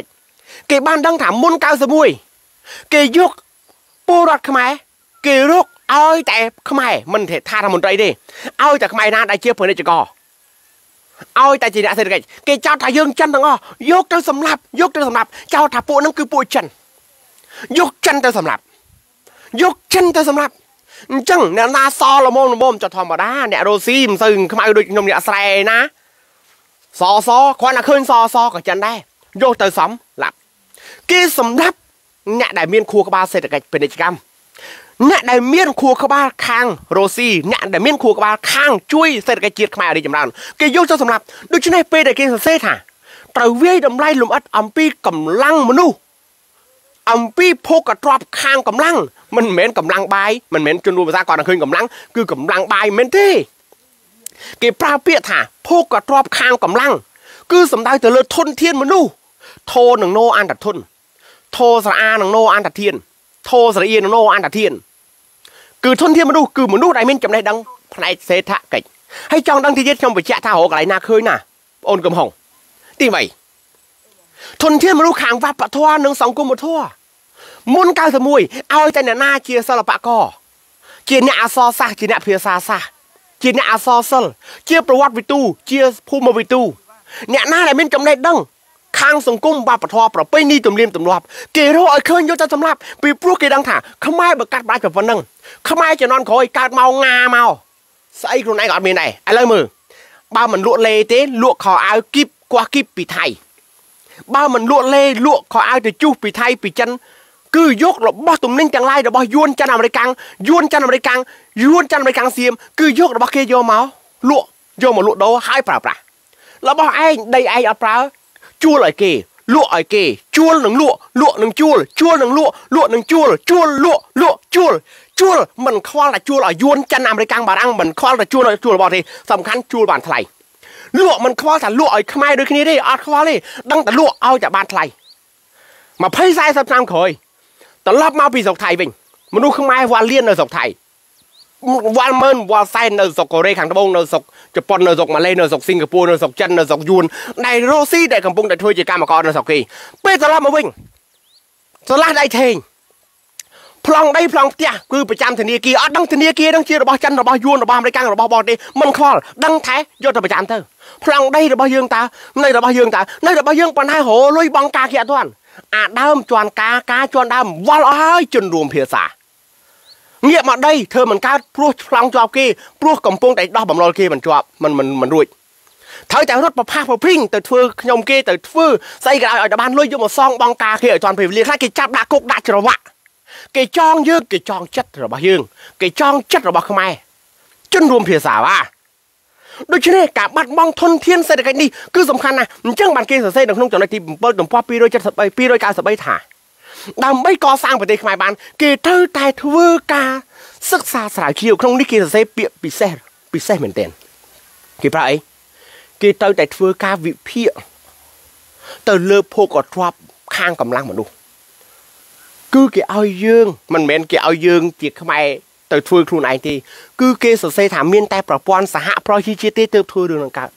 គេបានដឹងថាមុនเก้าสิบเอ็ดគេយកពលរដ្ឋខ្មែរគេរកឲ្យតែខ្មែរមិនថាថាមន្ត្រីទេឲ្យតែខ្មែរណាដែលជាពាណិជ្ជករឲ្យតែជាអ្នកសេដ្ឋកិច្ចគេចោទថាយើងចិនទាំងអស់យកទៅសម្លាប់យកទៅសម្លាប់ចោទថាពួកហ្នឹងគឺពួកចិនយកចិនទៅសម្លាប់យកចិនទៅសម្លាប់អញ្ចឹងអ្នកណាសល្មមល្មមចុះធម្មតាអ្នករ៉ូស៊ីមិនសូវខ្មៅដូចខ្ញុំអ្នកស្រែណាសសគ្រាន់តែឃើញសសក៏ចិនដែរយកទៅសំលាប់គេសម្លាប់អ្នកដែលមានខួរក្បាលសេដ្ឋកិច្ចពាណិជ្ជកម្មអ្នកដែលមានខួរក្បាលខាងរ៉ូស៊ីអ្នកដែលមានខួរក្បាលខាងជួយសេដ្ឋកិច្ចជាតិខ្មែររីកចម្រើនគេយកទៅសម្លាប់ដូច្នេះពេលដែលគេសរសេរថាត្រូវវាយតម្លៃលំអិតអំពីកម្លាំងមនុស្សអំពីភោគទ្រព្យខាងកម្លាំងមិនមែនកម្លាំងបាយមិនមែនជនរួមភាសាគាត់នឹងឃើញកម្លាំងគឺកម្លាំងបាយមិនទេគេប្រើពាក្យថាភោគទ្រព្យខាងកម្លាំងគឺសំដៅទៅលើធនធានមនុស្សធោនឹងណូអន្តធនធោស្រអានឹងណូអន្តធានធោស្រអ៊ីនឹងណូអន្តធានគឺធនធានមនុស្សគឺមនុស្សដែលមានចំណេះដឹងផ្នែកសេដ្ឋកិច្ចហើយចង់ដឹងទីទៀតខ្ញុំបញ្ជាក់ថារកកន្លែងណាឃើញណាបងអូនកំហុងទីបីធនធានមនុស្សខាងវប្បធម៌និងសង្គមធម៌មុនเก้าสิบเอ็ดឲ្យតែអ្នកណាជាសិល្បករជាអ្នកអក្សរសាស្ត្រជាអ្នកភាសាសាស្ត្រជាអ្នកអក្សរសិល្ប៍ជាប្រវត្តិវិទូជាភូមិវិទូអ្នកណាដែលមានចំណេះដឹងខាងសង្គមវប្បធម៌ប្រពៃណីទំនៀមទម្លាប់គេរកឲ្យឃើញយកទៅសម្លាប់ពីព្រោះគេដឹងថាខ្មែរបើកាត់បាច់ប៉ុណ្ណឹងខ្មែរជំនាន់ក្រោយកើតមកងាមកស្អីខ្លួនឯងក៏អត់មានដែរឥឡូវមើលបើមិនលក់លេទេលក់ខោអាវគីបគោះគីបពីថៃបើមិនលក់លេលក់ខោអាវទៅជុះពីថៃពីចិនគឺយករបស់ទំនិញទាំងឡាយរបស់យួនចិនអាមេរិកយួនចិនអាមេរិកយួនចិនអាមេរិកសៀមគឺយករបស់គេយកមកលក់យកមកលក់ដូរហើយប្រើប្រាស់របស់ឯងដីឯងអត់ប្រើជួលឲ្យគេលក់ឲ្យគេជួលនឹងលក់លក់នឹងជួលជួលនឹងលក់លក់នឹងជួលជួលលក់លក់ជួលជួលមិនខ្វល់តែជួលឲ្យយួនចិនអាមេរិកបារាំងមិនខ្វល់តែជួលឲ្យជួលរបស់ទេសំខាន់ជួលបានថ្លៃលក់មិនខ្វល់តែលក់ឲ្យខ្មែរដូចគ្នាទេអត់ខ្វល់ទេដឹងតែលក់ឲ្យតែបានថ្លៃยี่สิบ สี่สิบឆ្នាំក្រោយត្រឡប់មកពីស្រុកថៃវិញមនុស្សខ្មែរវល់លៀននៅស្រុកថៃវល់ម៉ឺនវល់សែននៅស្រុកកូរ៉េខាងត្បូងនៅស្រុកជប៉ុននៅស្រុកម៉ាឡេនៅស្រុកសិង្ហបុរីនៅស្រុកចិននៅស្រុកយួនដែលរ៉ូស៊ីដែលកំពុងតែធ្វើជាកម្មករនៅស្រុកគេពេលត្រឡប់មកវិញស្រឡះដៃថេងប្លង់ដីប្លង់ផ្ទះគឺប្រចាំធនាគារអត់ដឹងធនាគារនឹងជារបស់ចិនរបស់យួនរបស់អាមេរិករបស់បរទេសមិនខ្វល់ដឹងតែយកទៅប្រចាំទៅប្លង់ដីរបស់យើងតើនៅរបស់យើងតើនៅរបស់យើងប៉ុន្តែរលុយបងការគេអត់ទាន់អាដើមជន់ការការជន់ដើមវល់អស់ហើយជនរួមភាសាងាកមកដីធ្វើមិនកើតព្រោះប្លង់ជាប់គេព្រោះកំពុងតែដោះបំណុលគេមិនជាប់មិនមិនមិនរួចត្រូវតែរត់ប្រផាសប្រភីងទៅធ្វើខ្ញុំគេទៅធ្វើស្អីក៏ឲ្យតែបានលុយយកមកសងបងការគេឲ្យទាន់ពេលវេលាខ្លះគេចាប់ដាក់គុកដាក់ច្រវាក់គេចងយើងគេចងចិត្តរបស់យើងគេចងចិត្តរបស់ខ្មែរជនរួមភាសាវ៉ាដូច្នេះការបាត់បង់ធនធានសេដ្ឋកិច្ចនេះគឺសំខាន់ណាស់អញ្ចឹងបានគេសរសេរនៅក្នុងចំណុចទីbảyទំព័រtwo seventy-three two ninety-threeថាដើម្បីកសាងប្រទេសខ្មែរបានគេត្រូវតែធ្វើការសិក្សាស្រាវជ្រាវក្នុងនេះគេសរសេរពាក្យពិសេសពិសេសមែនទែនគេប្រើអីគេត្រូវតែធ្វើការវិភាគទៅលើភោគទ្រព្យខាងកម្លាំងមនុស្សគឺគេឲ្យយើងមិនមែនគេឲ្យយើងជាខ្មែរទៅធ្វើខ្លួនឯងទេគឺគេសរសេរថាមានតែប្រព័ន្ធសហប្រជាជាតិទេទើបធ្វើរឿងនឹងកើត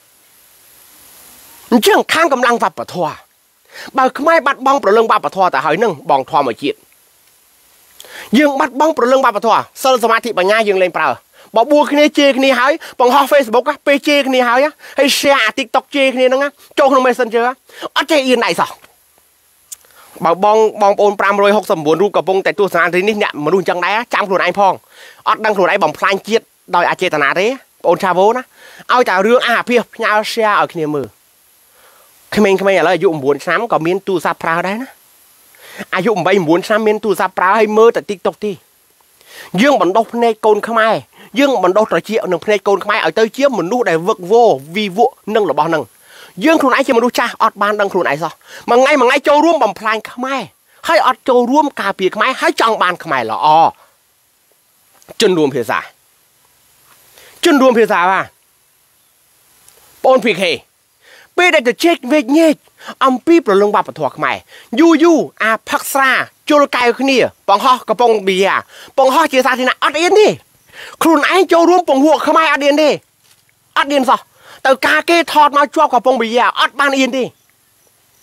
អញ្ចឹងខាងកម្លាំងវប្បធម៌បើខ្មែរបាត់បង់ប្រលឹងវប្បធម៌ទៅហើយនឹងបងធម្មជាតិយើងបាត់បង់ប្រលឹងវប្បធម៌សិលសមាធិបញ្ញាយើងលែងប្រើបបួលគ្នាជេរគ្នាហើយបង្ហោះ Facebook ពេលជេរគ្នាហើយហើយ share អា TikTok ជេរគ្នាហ្នឹងចូលក្នុង Messenger អត់ចេះអៀនដៃសោះបើបងបងប្អូនfive hundred sixty-nineរូបកំពុងតែទស្សនាទីនេះអ្នកមនុស្សអញ្ចឹងដែរចាំខ្លួនឯងផងអត់ដឹងខ្លួនឯងបំផ្លាញជាតិដោយអចេតនាទេបងអូនឆាវ៉ូណាឲ្យតែរឿងអាភិបផ្ញើ share ឲ្យគ្នាមើលក្មេងៗឥឡូវអាយុnineឆ្នាំក៏មានទូរស័ព្ទប្រើដែរណាអាយុeight nineឆ្នាំមានទូរស័ព្ទប្រើឲ្យមើលតែ TikTok ទេយើងបណ្ដុះភ្នែកកូនខ្មែរយើងបណ្ដុះត្រចៀកនឹងភ្នែកកូនខ្មែរឲ្យទៅជាមនុស្សដែលវឹកវរវិវក់នឹងរបស់នឹងយើងខ្លួនឯងជាមនុស្សចាស់អត់បានដឹងខ្លួនឯងសោះមួយថ្ងៃមួយថ្ងៃចូលរួមបំផ្លាញខ្មែរហើយអត់ចូលរួមការពារខ្មែរហើយចង់បានខ្មែរល្អជនរួមភាសាជនរួមភាសាបាទបងពីខេពេលដែលទៅជែកវេកញែកអំពីប្រលឹងវប្បធម៌ខ្មែរយូយូអាផឹកស្រាជលកែវគ្នាបង្ហោះកំពង់ប៊ីយ៉ាបង្ហោះជាសាធារណៈអត់អៀនទេខ្លួនឯងចូលរួមពង្ហួកខ្មែរអត់អៀនទេអត់អៀនសោះទៅការគេថតមកជាប់កំពង់ប៊ីយ៉ាអត់បានអៀនទេ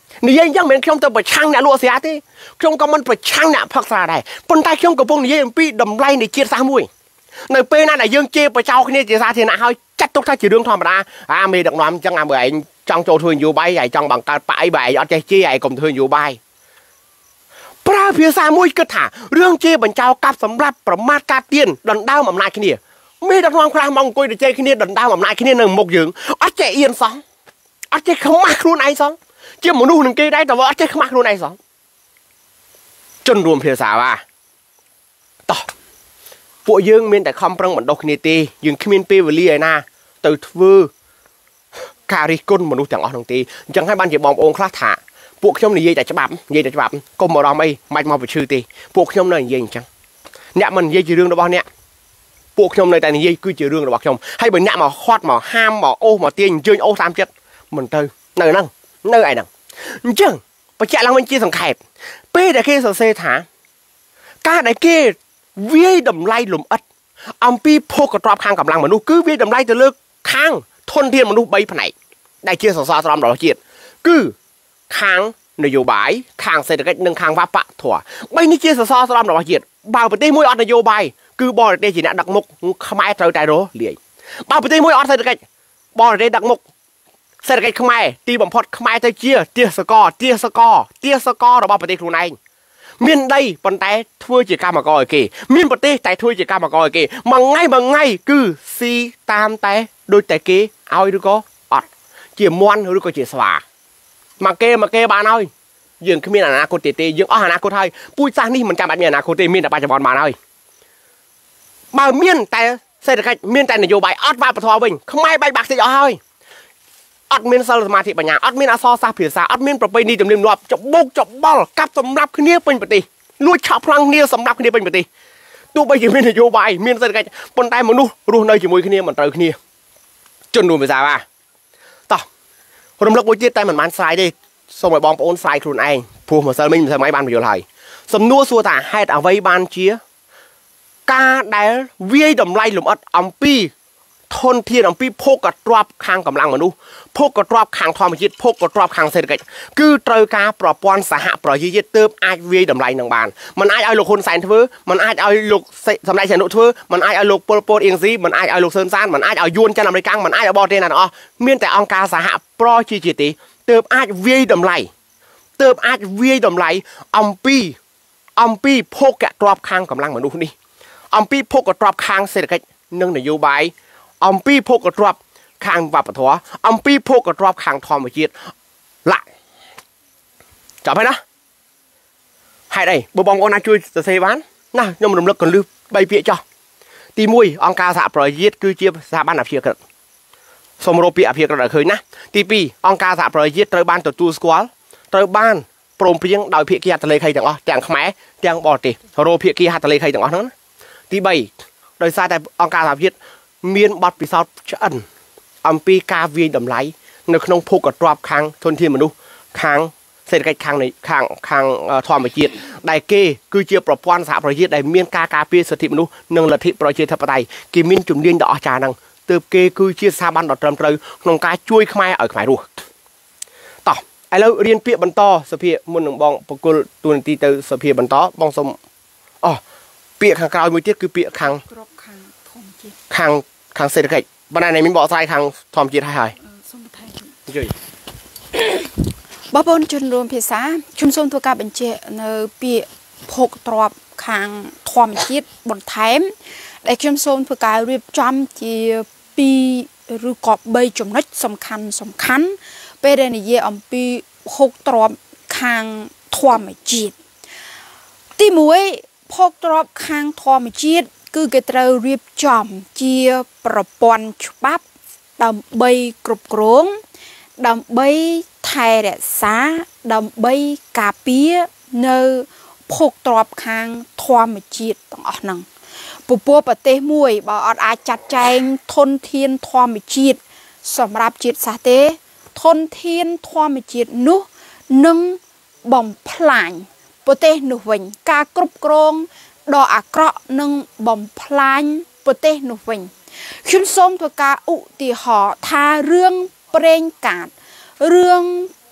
นี่ยังยังเหมือนខ្ញុំទៅប្រឆាំងអ្នកលក់ស្រាទេខ្ញុំក៏មិនប្រឆាំងអ្នកផឹកស្រាដែរប៉ុន្តែខ្ញុំកំពុងនិយាយអំពីតម្លៃនៃជាតិសាសន៍មួយនៅពេលណាដែលយើងជេរបចោគ្នាជាសាធារណៈហើយចាត់ទុកថាជារឿងធម្មតាអាមេដឹកនាំអញ្ចឹងអាមើលឯងចង់ចូលធ្វើនយោបាយឯងចង់បង្កើតបកអីបើឯងអត់ចេះជេរឯងកុំធ្វើនយោបាយប្រើភាសាមួយគិតថារឿងជេរបញ្ចោកាប់សម្រាប់ប្រមាថកាត់ទៀនដណ្ដើមអំណាចគ្នាមេដឹកនាំខ្លះមកអង្គុយទៅជេរគ្នាដណ្ដើមអំណាចគ្នានៅមុខយើងអត់ចេះអៀនសោះអត់ចេះខ្មាស់ខ្លួនឯងសោះជាមនុស្សនឹងគេដែរតែអត់ចេះខ្មាស់ខ្លួនឯងសោះជនរួមភាសាបាទតោះពួកយើងមានតែខំប្រឹងបណ្ដុះគ្នាទេយើងគ្មានពេលវេលាឯណាទៅធ្វើការរិះគន់មនុស្សទាំងអស់នោះទេអញ្ចឹងហើយបានជាបងប្អូនខ្លះថាពួកខ្ញុំនិយាយតែច្បាប់និយាយតែច្បាប់កុំអារម្មណ៍អីមិនមកបញ្ឈឺទេពួកខ្ញុំនៅនិយាយអញ្ចឹងអ្នកមិននិយាយជារឿងរបស់អ្នកពួកខ្ញុំនៅតែនិយាយគឺជារឿងរបស់ខ្ញុំហើយបើអ្នកមកខាត់មកហាមមកអូសមកទាញអញ្ជើញអូសតាមចិត្តមិនទៅនៅហ្នឹងនៅឯហ្នឹងអញ្ចឹងបញ្ជាក់ឡើងវិញជាសង្ខេបពេលដែលគេសរសេរថាការដែលគេវាយតម្លៃលំអិតអំពីភោគទ្រព្យខាងកម្លាំងមនុស្សគឺវាយតម្លៃទៅលើខាងធនធានមនុស្សបីផ្នែកដែលជាសសរស្តម្ភរបស់ជាតិគឺខាងនយោបាយខាងសេដ្ឋកិច្ចនិងខាងវប្បធម៌បីនេះជាសសរស្តម្ភរបស់ជាតិបើប្រទេសមួយអត់នយោបាយគឺបរទេសជាអ្នកដឹកមុខខ្មែរត្រូវតែរលាយបើប្រទេសមួយអត់សេដ្ឋកិច្ចបរទេសដឹកមុខសេដ្ឋកិច្ចខ្មែរទីបំផុតខ្មែរទៅជាទាសកទាសកទាសករបស់ប្រទេសខ្លួនឯងមានដីប៉ុន្តែធ្វើជាកម្មករឲ្យគេមានប្រទេសតែធ្វើជាកម្មករឲ្យគេមួយថ្ងៃមួយថ្ងៃគឺស៊ីតាមតែដូចតែគេឲ្យឬក៏អត់ជាមន់ឬក៏ជាស្វាមកគេមកគេបានហើយយើងគ្មានអនាគតទេទេយើងអស់អនាគតហើយពូជសាសន៍នេះមិនចាំបាច់មានអនាគតទេមានតែបច្ចុប្បន្នបានហើយបើមានតែសេដ្ឋកិច្ចមានតែនយោបាយអត់វប្បធម៌វិញខ្មែរបែកបាក់តិចអស់ហើយអត់មានសិលសមាធិបញ្ញាអត់មានអក្សរសាស្ត្រភាសាអត់មានប្រពៃណីទំនៀមទម្លាប់ច្បុកច្បល់កាប់សម្រាប់គ្នាពេញប្រទេសលួចឆក់ប្លង់គ្នាសម្រាប់គ្នាពេញប្រទេសទោះបីជាមាននយោបាយមានសេដ្ឋកិច្ចប៉ុន្តែមនុស្សរស់នៅជាមួយគ្នាមិនត្រូវគ្នាជនរួមភាសាបាទតោះរំលឹកមួយទៀតតែមិនបានស្រាយទេសូមឲ្យបងប្អូនស្រាយខ្លួនឯងព្រោះម្សិលមិញមិនធ្វើម៉េចបានបញ្យល់ហើយសំណួរសួរថាហេតុអ្វីបានជាការដែលវាយតម្លៃលំអិតអំពីធនធានអំពីភោគទ្រព្យខាងកម្លាំងមនុស្សភោគទ្រព្យខាងធម្មជាតិភោគទ្រព្យខាងសេដ្ឋកិច្ចគឺត្រូវការប្រព័ន្ធសហប្រជាជាតិទើបអាចវាយតម្លៃនឹងបានมันអាចឲ្យលោកហ៊ុនសែនធ្វើมันអាចឲ្យលោកសម្ដេចសីហនុធ្វើมันអាចឲ្យលោកប៉ុលពតអៀងស៊ីมันអាចឲ្យលោកសឿនសានมันអាចឲ្យយួនចិនអាមេរិកมันអាចឲ្យបរទេសណាទាំងអស់មានតែអង្គការសហប្រជាជាតិទេទើបអាចវាយតម្លៃទើបអាចវាយតម្លៃអំពីអំពីភោគទ្រព្យខាងកម្លាំងមនុស្សនេះអំពីភោគទ្រព្យខាងសេដ្ឋកិច្ចនិងនយោបាយអំពីភោគទ្រព្យខាងវប្បធម៌អំពីភោគទ្រព្យខាងធម្មជាតិឡាចាប់ហើយណាហេតុអីបើបងប្អូនណាជួយសរសេរបានណាខ្ញុំរំលឹកកន្លឹះបីពាក្យចោះទីមួយអង្គការសហប្រជាជាតិគឺជាស្ថាប័នអភិក្រិតសូមរកពាក្យអភិក្រិតឲ្យឃើញណាទីពីរអង្គការសហប្រជាជាតិត្រូវបានទទួលស្គាល់ត្រូវបានព្រមព្រៀងដោយភាគីហត្ថលេខីទាំងអស់ទាំងខ្មែរទាំងបរទេសរកភាគីហត្ថលេខីទាំងអស់ហ្នឹងទីបីដោយសារតែអង្គការសហប្រជាជាតិមានបទពិសោធន៍ឆ្អិនអំពីការវាយតម្លៃនៅក្នុងភោគទ្រព្យខាងធនធានមនុស្សខាងសេដ្ឋកិច្ចខាងខាងខាងធម្មជាតិដែលគេគឺជាប្រព័ន្ធសហប្រជាជាតិដែលមានការការពារសិទ្ធិមនុស្សនិងលទ្ធិប្រជាធិបតេយ្យគេមានជំនាញដ៏អស្ចារ្យហ្នឹងទើបគេគឺជាស្ថាប័នដ៏ត្រឹមត្រូវក្នុងការជួយខ្មែរឲ្យខ្មែររស់តោះឥឡូវរៀនពាក្យបន្តសភាមុននឹងបងបកគលទូនាទីទៅសភាបន្តបងសុំអូពាក្យខាងក្រោយមួយទៀតគឺពាក្យខាងខាងខាងសេដ្ឋកិច្ចបណ្ដានេះមានបកស្រាយខាងធម្មជាតិហើយហើយសូមបន្ថែមជួយបងប្អូនជនរួមភាសាខ្ញុំសូមធ្វើការបញ្ជាក់នៅពាក្យភោគទ្រព្យខាងធម្មជាតិបន្ថែមដែលខ្ញុំសូមធ្វើការរៀបចំជាពីរឬក៏បីចំណុចសំខាន់សំខាន់ពេលដែលនិយាយអំពីភោគទ្រព្យខាងធម្មជាតិទីមួយភោគទ្រព្យខាងធម្មជាតិគឺគេត្រូវរៀបចំជាប្រព័ន្ធច្បាប់ដើម្បីគ្រប់គ្រងដើម្បីថែរក្សាដើម្បីការពារនៅភោគទ្រព្យខាងធម្មជាតិទាំងអស់ហ្នឹងពពោះប្រទេសមួយបើអត់អាចចាត់ចែងធនធានធម្មជាតិសម្រាប់ជាតិសាសន៍ទេធនធានធម្មជាតិនោះនឹងបំផ្លាញប្រទេសនោះវិញការគ្រប់គ្រងដ៏អាក្រក់នឹងបំផ្លាញប្រទេសនោះវិញខ្ញុំសូមធ្វើការឧទាហរណ៍ថារឿងប្រេងកាតរឿង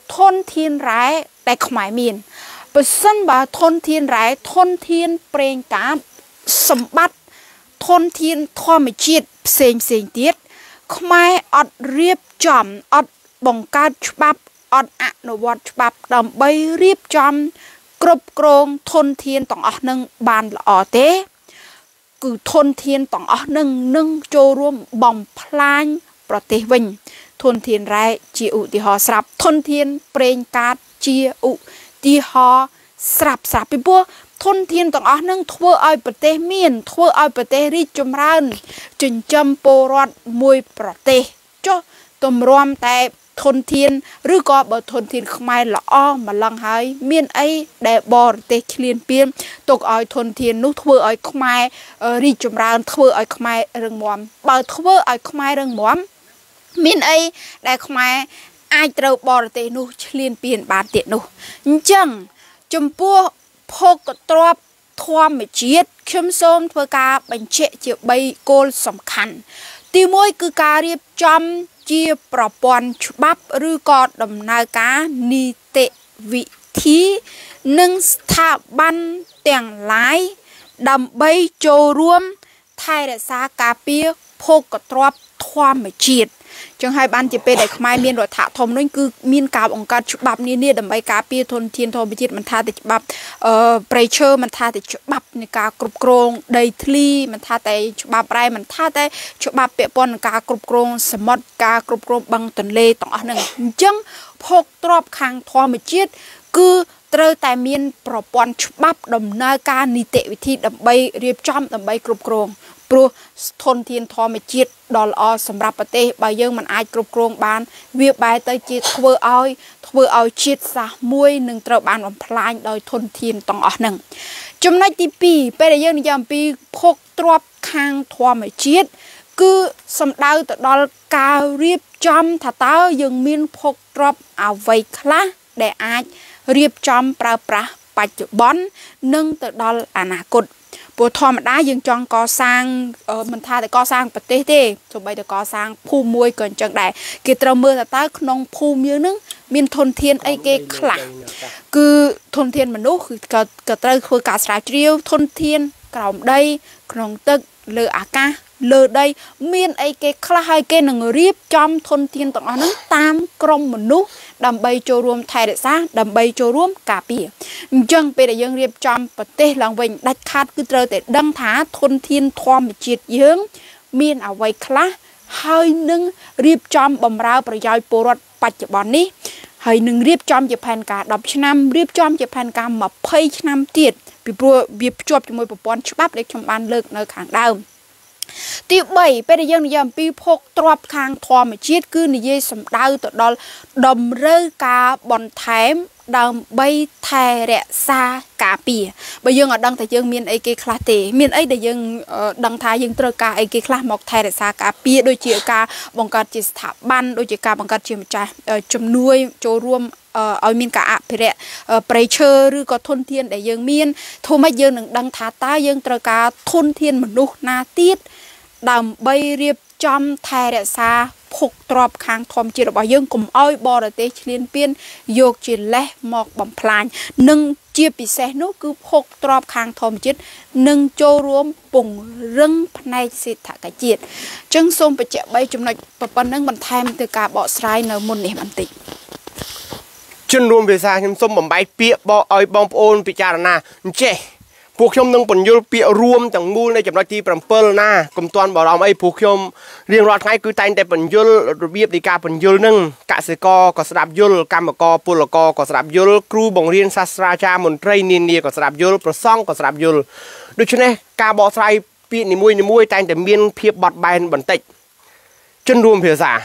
ทนเทียนร้ายแต่ขมายมีนเปอร์เซ็นต์บ่ทนเทียนร้ายทนเทียนเปล่งการสมบัติทนเทียนทอมจิตเสียงเสียงเตียดขมายอดเรียบจอมอดบ่งการฉบับอดอนุวัตฉบับดำใบเรียบจอมกรบกรองทนเทียนต้องออกหนึ่งบานละออเต้คือทนเทียนต้องออกหนึ่งหนึ่งโจรวมบ่มพลายประเทศวิญทนเทียนไรจีอุติหอสลับทนเทียนเปล่งการจีอุติหอสลับสลับไปบัวทนเทียนต้องออกหนึ่งทั่วเอาประเทศเมียนทั่วเอาประเทศริจมรันจึงจำโปรดมวยประเทศจ้าตุ่มรวมแต่ทนเทียนหรือก็บ่ทนเทียนขมายละอ้อมาลังหายเมียนไอแดบอร์เตคลีนเปียนตกเอาทนเทียนนุทั่วเอาขมายริจมรันทั่วเอาขมายเรื่องมอมบ่ทั่วเอาขมายเรื่องมอมมินไอได้ขมายไอเตาบอร์เตนุเฉลียนเปลี่ยนบาดเตนุจังจมพัวพกตรอบทวมเจียดเข้มส้มเพื่อการบัญเชเจียใบโกลสำคัญตีมวยคือการเรียบจำเจียประปอนฉบับหรือกอดดำนาการนิเตวิธีหนึ่งสถาบันแต่งหลายดำใบโจรวมไทยและสากาเปียพกตรอบทวมเจียดจังให้บ้านจะเป็นได้ขมายเมียนรถถาทมนั่นคือมีนกาบองค์การฉบับนี้เนี่ยดำใบกาปีทนเทียนทอมจิตมันท่าแต่ฉบับเอ่อเปรเชอร์มันท่าแต่ฉบับในการกรุบกรองไดทลีมันท่าแต่ฉบับไรมันท่าแต่ฉบับเปียปนการกรุบกรองสมดการกรุบกรองบังตนเลต่อหนึ่งจังพกตรอบคางทอมจิตคือเตอแต่เมียนปรปอนฉบับดำนาการนิเตวิธีดำใบเรียบจำดำใบกรุบกรองปลุทนเทียนทอมจิตดอลอสำหรับประเทศใบยังมันอาจกรุบกรองบานเวียบใบเตยจิตทเวอเอาทเวอเอาจิตสะมวยหนึ่งตระบานวันพลายโดยทนเทียนต้องออกหนึ่งจำนวนที่ปีไปได้ยังยามปีพกตรวบคางทอมจิตคือสำดาวตดอลการเรียบจำถ้าเต้ายังมีพกตรวบเอาไว้คละได้อาจเรียบจำปราประปัจจุบันนึ่งตดอลอนาคตปวดทอมได้ยังจองก่อสร้างเออมันท่าแต่ก่อสร้างประเทศเด้สมัยแต่ก่อสร้างภูมิมวยเกินจังได้กิจเราเมื่อแต่ใต้ขนมภูมิเยอะนึงมีทนเทียนไอเกขลังคือทนเทียนมนุษย์คือกระกระเตยคือการสลายเรียวทนเทียนกล่อมได้ขนมตึกเลืออากาเลือได้มีไอเกขลายเกหนึ่งเรียบจอมทนเทียนต่างนั้นตามกรมมนุษย์ดำใบโจรวมไทยเดซ่าดำใบโจรวมกาปีจังไปแต่ยังเรียบจอมประเทศหลังเวงดัดขาดคือเจอแต่ดังถาทนเทียนทอมจิตเยื้องมีนเอาไว้คละให้หนึ่งเรียบจอมบำราประยายปรดปัจจุบันนี้ให้หนึ่งเรียบจอมจะแผ่นกาดับชนำเรียบจอมจะแผ่นกามาเพยชนำเตียดปีบัวเบียบจบจมวยปปอนฉบับเล็กชมบานเลิกในขางดาวตีใบไปได้ยังยามปีพกตรอบคางทอมจิตคือในเยสำดาวตัวดอลดมเรือกาบอนแถมดำใบไทยแระซากาปีใบยังอ่ะดังแต่ยังมีไอเกคลาเตมีไอแต่ยังดังท้ายยังเตรกาไอเกคลาหมอกไทยแระซากาปีโดยเจียกาบังการจิตสถาบันโดยเจียกาบังการเจียมใจจำนวนโจรวมเอามีนกาอะเพระเปรเชอร์หรือก็ทนเทียนแต่ยังมีนโทมายังหนึ่งดังท้าตายังเตรกาทนเทียนมนุษย์นาตีดดำใบเรียบจอมไทยแระซาพกตรอบคางทอมจิตบ่ยังกลุ่มอ้อยบอระเตชเลียนเปียนโยกจิตและหมอกบำพลานหนึ่งเจียปิเซนุคือพกตรอบคางทอมจิตหนึ่งโจรวมปุ่งเรื่องในสิทธกจิตจึงส่งไปเจาะใบจุ่มในปปนนึงบันทายมันตือกาเบาสไลน์ในมุนเนี่ยมันติจนรวมเวลาខ្ញុំសូមបំបីពាក្យបោឲ្យបងប្អូនពិចារណាចេះពួកខ្ញុំនឹងបញ្យល់ពាក្យរួមទាំងមូលនៃចំណុចទី7ណាកុំទាន់បារម្ភអីពួកខ្ញុំរៀងរាល់ថ្ងៃគឺតែងតែបញ្យល់របៀបនៃការបញ្យល់នឹងកសិករក៏ស្ដាប់យល់កម្មករពលករក៏ស្ដាប់យល់គ្រូបង្រៀនសាស្ត្រាចារ្យមន្ត្រីនានាក៏ស្ដាប់យល់ប្រសង់ក៏ស្ដាប់យល់ដូច្នេះការបកស្រាយពាក្យនីមួយៗតែងតែមានភាពបត់បែនបន្តិចជនរួមភាសា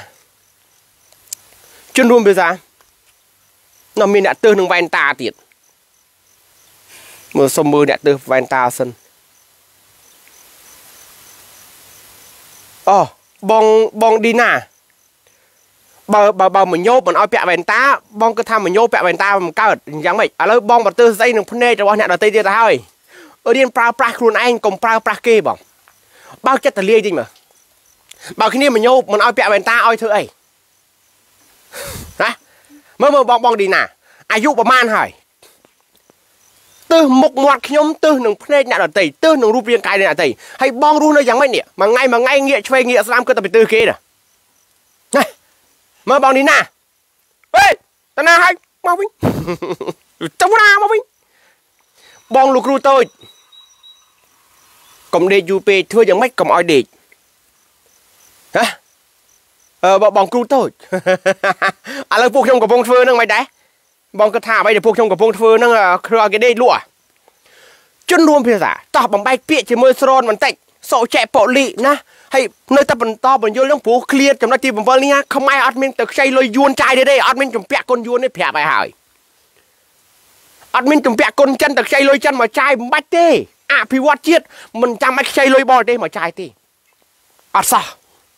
ជនរួមភាសាnóមានអ្នកទើសនឹងវ៉ែនតាទៀតមើលសុំមើលអ្នកទើសវ៉ែនតាសិនអូបងបងឌីណាបើបើបើមញោបមិនឲ្យពាក់វ៉ែនតាបងគិតថាមញោពាក់វ៉ែនតាមិនកើតអញ្ចឹងម៉េចឥឡូវបងបើទើសស្អីនឹងភ្នែករបស់អ្នកដទៃទៀតទៅហើយរៀនប្រើប្រាស់ខ្លួនឯងកុំប្រើប្រាស់គេបងបើចិត្តតលាយតិចមើលបើគ្នាមញោមិនឲ្យពាក់វ៉ែនតាឲ្យធ្វើអីណាមើលមើលបងបងឌីណាអាយុប្រហែលហើយទើសមុខមាត់ខ្ញុំទើសនឹងភ្នែកអ្នកដទៃទើសនឹងរូបរាងកាយអ្នកដទៃហើយបងរស់នៅយ៉ាងម៉េចនេះមួយថ្ងៃមួយថ្ងៃងាកឆ្វេងងាកស្ដាំគិតតែពីទើសគេណាមើលបងឌីណាហេតាណាហើយមកវិញទៅណាមកវិញបងលោកគ្រូតូចកុំដេកយូរពេកធ្វើយ៉ាងម៉េចកុំឲ្យដេកហ៎អឺបងគ្រូតូចឥឡូវពួកខ្ញុំកំពុងធ្វើនឹងមិនដែរបងគិតថាអ្វីដែលពួកខ្ញុំកំពុងធ្វើនឹងគ្រាន់គេដេកលក់ជនរួមភាសាតោះបំបែកពាក្យជាមួយស្រនបន្តិចសោចែប៉ូលីណាហើយនៅតែបន្តបញ្យល់នឹងព្រោះឃ្លាតចំណុចទីbảyនេះខ្មែរអត់មានទៅខ្ចីលុយយួនចាយទេទេអត់មានចម្ពាក់គុណយួននេះប្រាប់ឲ្យហើយអត់មានចម្ពាក់គុណចិនទៅខ្ចីលុយចិនមកចាយមិនបាច់ទេអភិវឌ្ឍជាតិមិនចាំបាច់ខ្ចីលុយបរទេសមកចាយទេអត់សោះ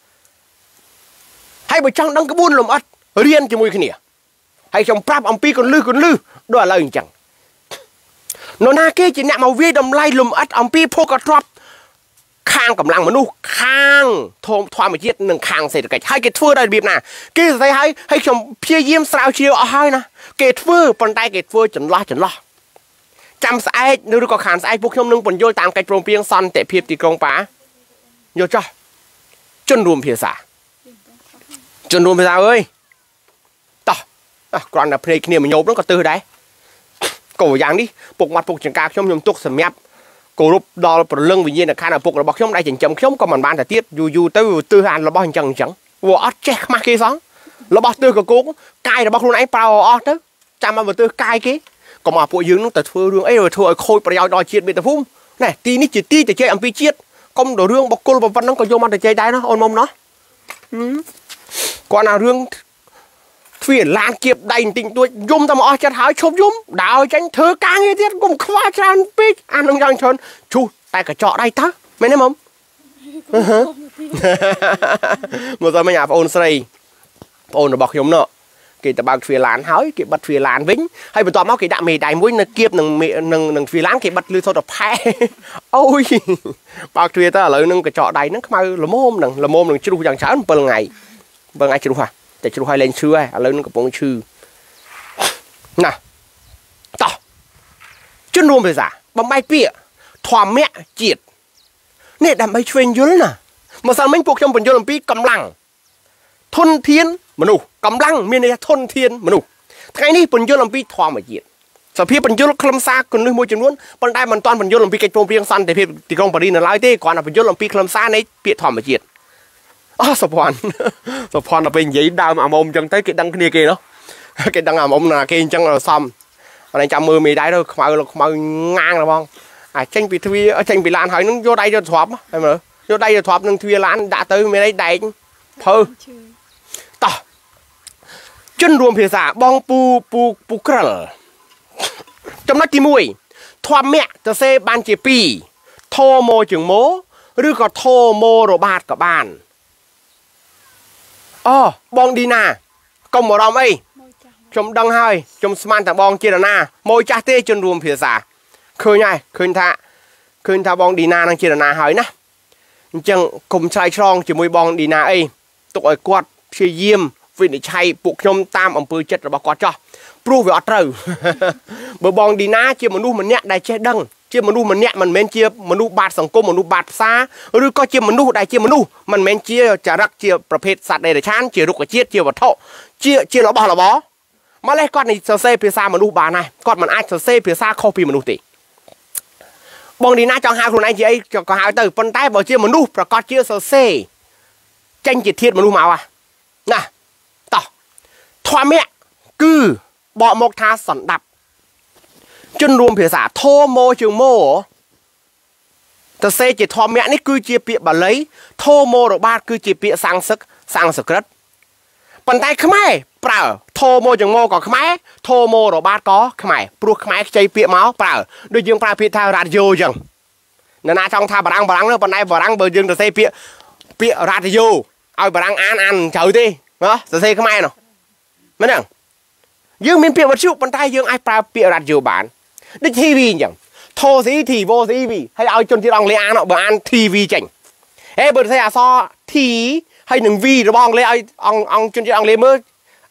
ហើយបើចង់ដឹងក្បួនលំអិតរៀនជាមួយគ្នាហើយខ្ញុំប្រាប់អំពីកលឹះកលឹះដូចឥឡូវអញ្ចឹងនរណាគេជាអ្នកមកវាយតម្លៃលំអិតអំពីភោគទ្រព្យខាងកម្លាំងមនុស្សខាងធម៌ធម្មជាតិនិងខាងសេដ្ឋកិច្ចហើយគេធ្វើដោយរបៀបណាគេស្ដីឲ្យឲ្យខ្ញុំព្យាយាមស្រាវជ្រាវអស់ហើយណាគេធ្វើប៉ុន្តែគេធ្វើចន្លោះចន្លោះចាំស្អែកឬក៏ខាងស្អែកពួកខ្ញុំនឹងបញ្យល់តាមកិច្ចព្រមព្រៀងសន្តិភាពទីក្រុងប៉ាយកចោះជនរួមភាសាជនរួមភាសាអើយតោះគ្រាន់តែភ្នែកគ្នាមកញោបហ្នឹងក៏ទើសដែរក៏យ៉ាងនេះពុកមាត់ពុកចង្ការខ្ញុំខ្ញុំទុកសម្រាប់គោរពដល់ព្រលឹងវិញ្ញាណក្ខន្ធឪពុករបស់ខ្ញុំដែលចិញ្ចឹមខ្ញុំក៏មិនបានតែទៀតយូរយូរទៅទើសអានរបស់អញ្ចឹងអញ្ចឹងវាអត់ចេះខ្មាស់គេសោះរបស់ទើសកកូកកាយរបស់ខ្លួនឯងប្រើអស់ទៅចាំមកទើសកាយគេកុំឲ្យពួកយើងនឹងទៅធ្វើរឿងអីធ្វើឲ្យខូចប្រយោជន៍ដល់ជាតិមាតុភូមិណែទីនេះជាទីទៅជែកអំពីជាតិកុំដល់រឿងបកគលប៉ុណ្ណឹងក៏យកមកទៅជែកដែរណាអូនមុំណោះគាត់ណារឿងទ្វាឡានគៀបដៃបន្តិចតួចយំតែមកអស់ចិត្តហើយឈប់យំដើរចេញធ្វើការងារទៀតកុំខ្វល់ច្រើនពេកអានឹងយ៉ាងច្រើនជុះតែកញ្ចក់ដៃតើមែនទេមុំមើលទៅមិញអាប្អូនស្រីប្អូនរបស់ខ្ញុំណោះគេទៅបើកទ្វាឡានហើយគេបិទទ្វាឡានវិញហើយបន្ទាប់មកគេដាក់មេដៃមួយនៅគៀបនឹងនឹងនឹងទ្វាឡានគេបិទលឺសូត្រផែអូយបើកទ្វាទៅឥឡូវនឹងកញ្ចក់ដៃហ្នឹងខ្មៅល្មមនឹងល្មមនឹងជ្រុះយ៉ាងច្រើន7ថ្ងៃ7ថ្ងៃជ្រុះហ่ะតែជ្រុះឲ្យលេងឈឺហើយឥឡូវនឹងកំពុងឈឺណាតោះជនរួមភាសាបំបែកពាក្យធម្មជាតិនេះដើម្បីឆ្វេងយល់ណាម្សិលមិញពួកខ្ញុំបញ្យល់អំពីកម្លាំងធនធានមនុស្សកម្លាំងមានន័យថាធនធានមនុស្សថ្ងៃនេះបញ្យល់អំពីធម្មជាតិសភាបញ្យល់ខ្លឹមសារគន្លឹះមួយចំនួនប៉ុន្តែមិនទាន់បញ្យល់អំពីកិច្ចព្រមព្រៀងសន្តិភាពទីក្រុងប៉ារីសនៅឡើយទេគ្រាន់តែបញ្យល់អំពីខ្លឹមសារនៃពាក្យធម្មជាតិអូសុភ័ណ្ឌសុភ័ណ្ឌដល់ពេលនិយាយដើមអាមុំអញ្ចឹងទៅគេដឹងគ្នាគេណោះគេដឹងអាមុំណាគេអញ្ចឹងសំអត់ចាំមើលមេដៃទៅខ្មៅខ្មៅងាងហ្មងអាចេញពីទ្វាចេញពីឡានហើយនឹងយកដៃទៅទ្រាប់ហើយមើលយកដៃទៅទ្រាប់នឹងទ្វាឡានដាក់ទៅមានអីដែកភើតោះជនរួមភាសាបងពូពូពូក្រិលចំណុចទីមួយធម្មៈទៅសេបានជាពីរធោម៉ូជាងម៉ូឬក៏ធោម៉ូរបាតក៏បានអូបងឌីណាកុំអារម្មណ៍អីខ្ញុំដឹងហើយខ្ញុំស្មានតែបងជាណាម៉ូចាស់ទេជនរួមភាសាឃើញហើយឃើញថាឃើញថាបងឌីណានឹងជាណាហើយណាអញ្ចឹងកុំឆ្លើយឆ្លងជាមួយបងឌីណាអីទុកឲ្យគាត់ព្យាយាមវិនិច្ឆ័យពួកខ្ញុំតាមអំពើចិត្តរបស់គាត់ចោះព្រោះវាអត់ត្រូវបើបងឌីណាជាមនុស្សម្នាក់ដែលចេះដឹងជាមនុស្សម្នាក់មិនមែនជាមនុស្សបាតសង្គមមនុស្សបាតផ្សារឬក៏ជាមនុស្សដែលជាមនុស្សមិនមែនជាចរិតជាប្រភេទសត្វដេរឆានជារុក្ខជាតិជាវត្ថុជាជារបស់របរម្លេះគាត់នេះសរសេរភាសាមនុស្សបានណាគាត់មិនអាចសរសេរភាសាខុសពីមនុស្សទេបងឌីណាចង់ហៅខ្លួនឯងជាអីក៏ហៅទៅប៉ុន្តែបើជាមនុស្សប្រកាសជាសរសេរចេញជាធាតុមនុស្សមកណាតោះធម្មៈគឺបកមកថាសន្តាប់ជនរួមភាសាធោម៉ូជាងម៉ូទៅសេជាធម្មៈនេះគឺជាពាក្យបាលីធោម៉ូរបាតគឺជាពាក្យសាំងសឹកសាំងសក្រិតប៉ុន្តែខ្មែរប្រើធោម៉ូជាងម៉ូក៏ខ្មែរធោម៉ូរបាតក៏ខ្មែរព្រោះខ្មែរខ្ចីពាក្យមកប្រើដូចយើងប្រើពាក្យថារ៉ាឌីយ៉ូអញ្ចឹងនរណាចង់ថាបារាំងបារាំងនោះប៉ុន្តែបារាំងបើយើងទៅសេពាក្យពាក្យរ៉ាឌីយ៉ូឲ្យបារាំងអានអានត្រូវទេណាសរសេរខ្មែរនោះមែនទេយើងមានពាក្យវត្ថុប៉ុន្តែយើងអាចប្រើពាក្យរ៉ាឌីយ៉ូបានដូច ที วี អញ្ចឹងធោស៊ី ที វី ស៊ី វី ហើយឲ្យជនជាតិអង់គ្លេសអានបើអាន ที วี ចេញហេបើស្អីអក្សរ T ហើយនឹង V របស់អង់គ្លេសឲ្យអង្គអង្គជនជាតិអង់គ្លេសមើល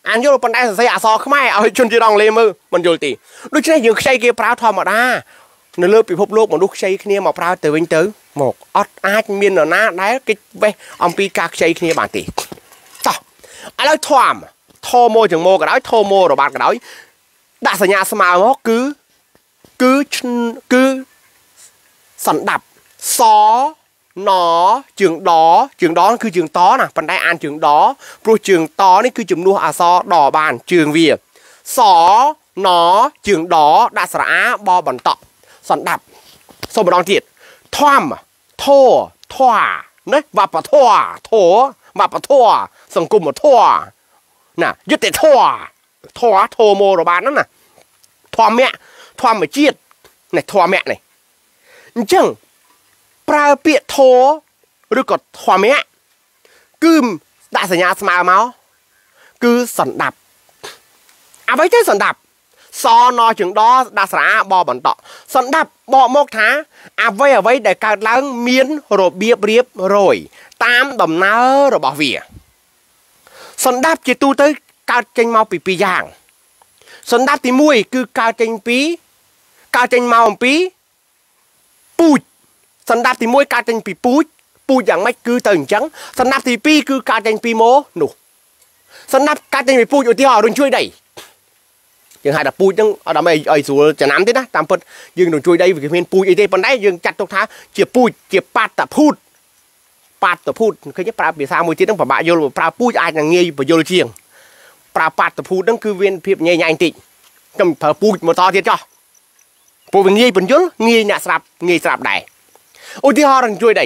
អានយល់ប៉ុន្តែសរសេរអក្សរខ្មែរឲ្យជនជាតិអង់គ្លេសមើលមិនយល់ទេដូច្នេះយើងខ្ចីគេប្រើធម្មតានៅលើពិភពលោកមនុស្សខ្ចីគ្នាមកប្រើទៅវិញទៅមកអត់អាចមាននរណាដែលគេវេះអំពីការខ្ចីគ្នាបានទេតោះឥឡូវធម្មធមមកជាងមកក៏ដោយធមមករបស់ក៏ដោយដាក់សញ្ញាស្មើមកគឺគឺគឺសណ្ដាប់សណជើងដជើងដគឺជើងតណាប៉ុន្តែអានជើងដព្រោះជើងតនេះគឺជំនួសអក្សរដបានជើងវាសណជើងដដាក់ស្រអាបបន្តសណ្ដាប់សូមម្ដងទៀតធម្មធោធွာណាវប្បធម៌ធោវប្បធម៌សង្គមធម៌ណាយុត្តិធម៌ធម៌ធម៌របានហ្នឹងណាធម្មៈធម្មជាតិនេះធម្មៈនេះអញ្ចឹងប្រើពាក្យធោឬក៏ធម្មៈគឺដាក់សញ្ញាស្មើមកគឺសណ្ដាប់អ្វីទៅសណ្ដាប់សណជើងដដាក់ស្រអាបបន្តសណ្ដាប់បកមកថាអ្វីអ្វីដែលកើតឡើងមានរបៀបរៀបរយតាមដំណើររបស់វាសណ្ដាប់ជាទូទៅកើតចេញមកពីពីរយ៉ាងសណ្ដាប់ទីមួយគឺកើតចេញពីកើតចេញមកអំពីពូជសណ្ដាប់ទីមួយកើតចេញពីពូជពូជយ៉ាងម៉េចគឺទៅអញ្ចឹងសណ្ដាប់ទីពីរគឺកើតចេញពីម៉ូនោះសណ្ដាប់កើតចេញពីពូជឧទាហរណ៍រុញជួយដីយើងហៅថាពូជហ្នឹងអត់ដើម្បីឲ្យស្រួលចំណាំទេណាតាមពិតយើងនឹងជួយដីវាគ្មានពូជអីទេប៉ុន្តែយើងចាត់ទុកថាជាពូជជាបាតភូតបាតភូតឃើញប្រើភាសាមួយទៀតហ្នឹងពិបាកយល់ប្រើពូជអាចនឹងងាយបញ្យល់ជាងប្រើបាតភូតហ្នឹងគឺមានភាពញ៉ៃញ៉ៃបន្តិចខ្ញុំប្រើពូជមកតទៀតចោះព្រោះវាងាយបញ្យល់ងាយអ្នកស្រាប់ងាយស្រាប់ដែរឧទាហរណ៍នឹងជួយដី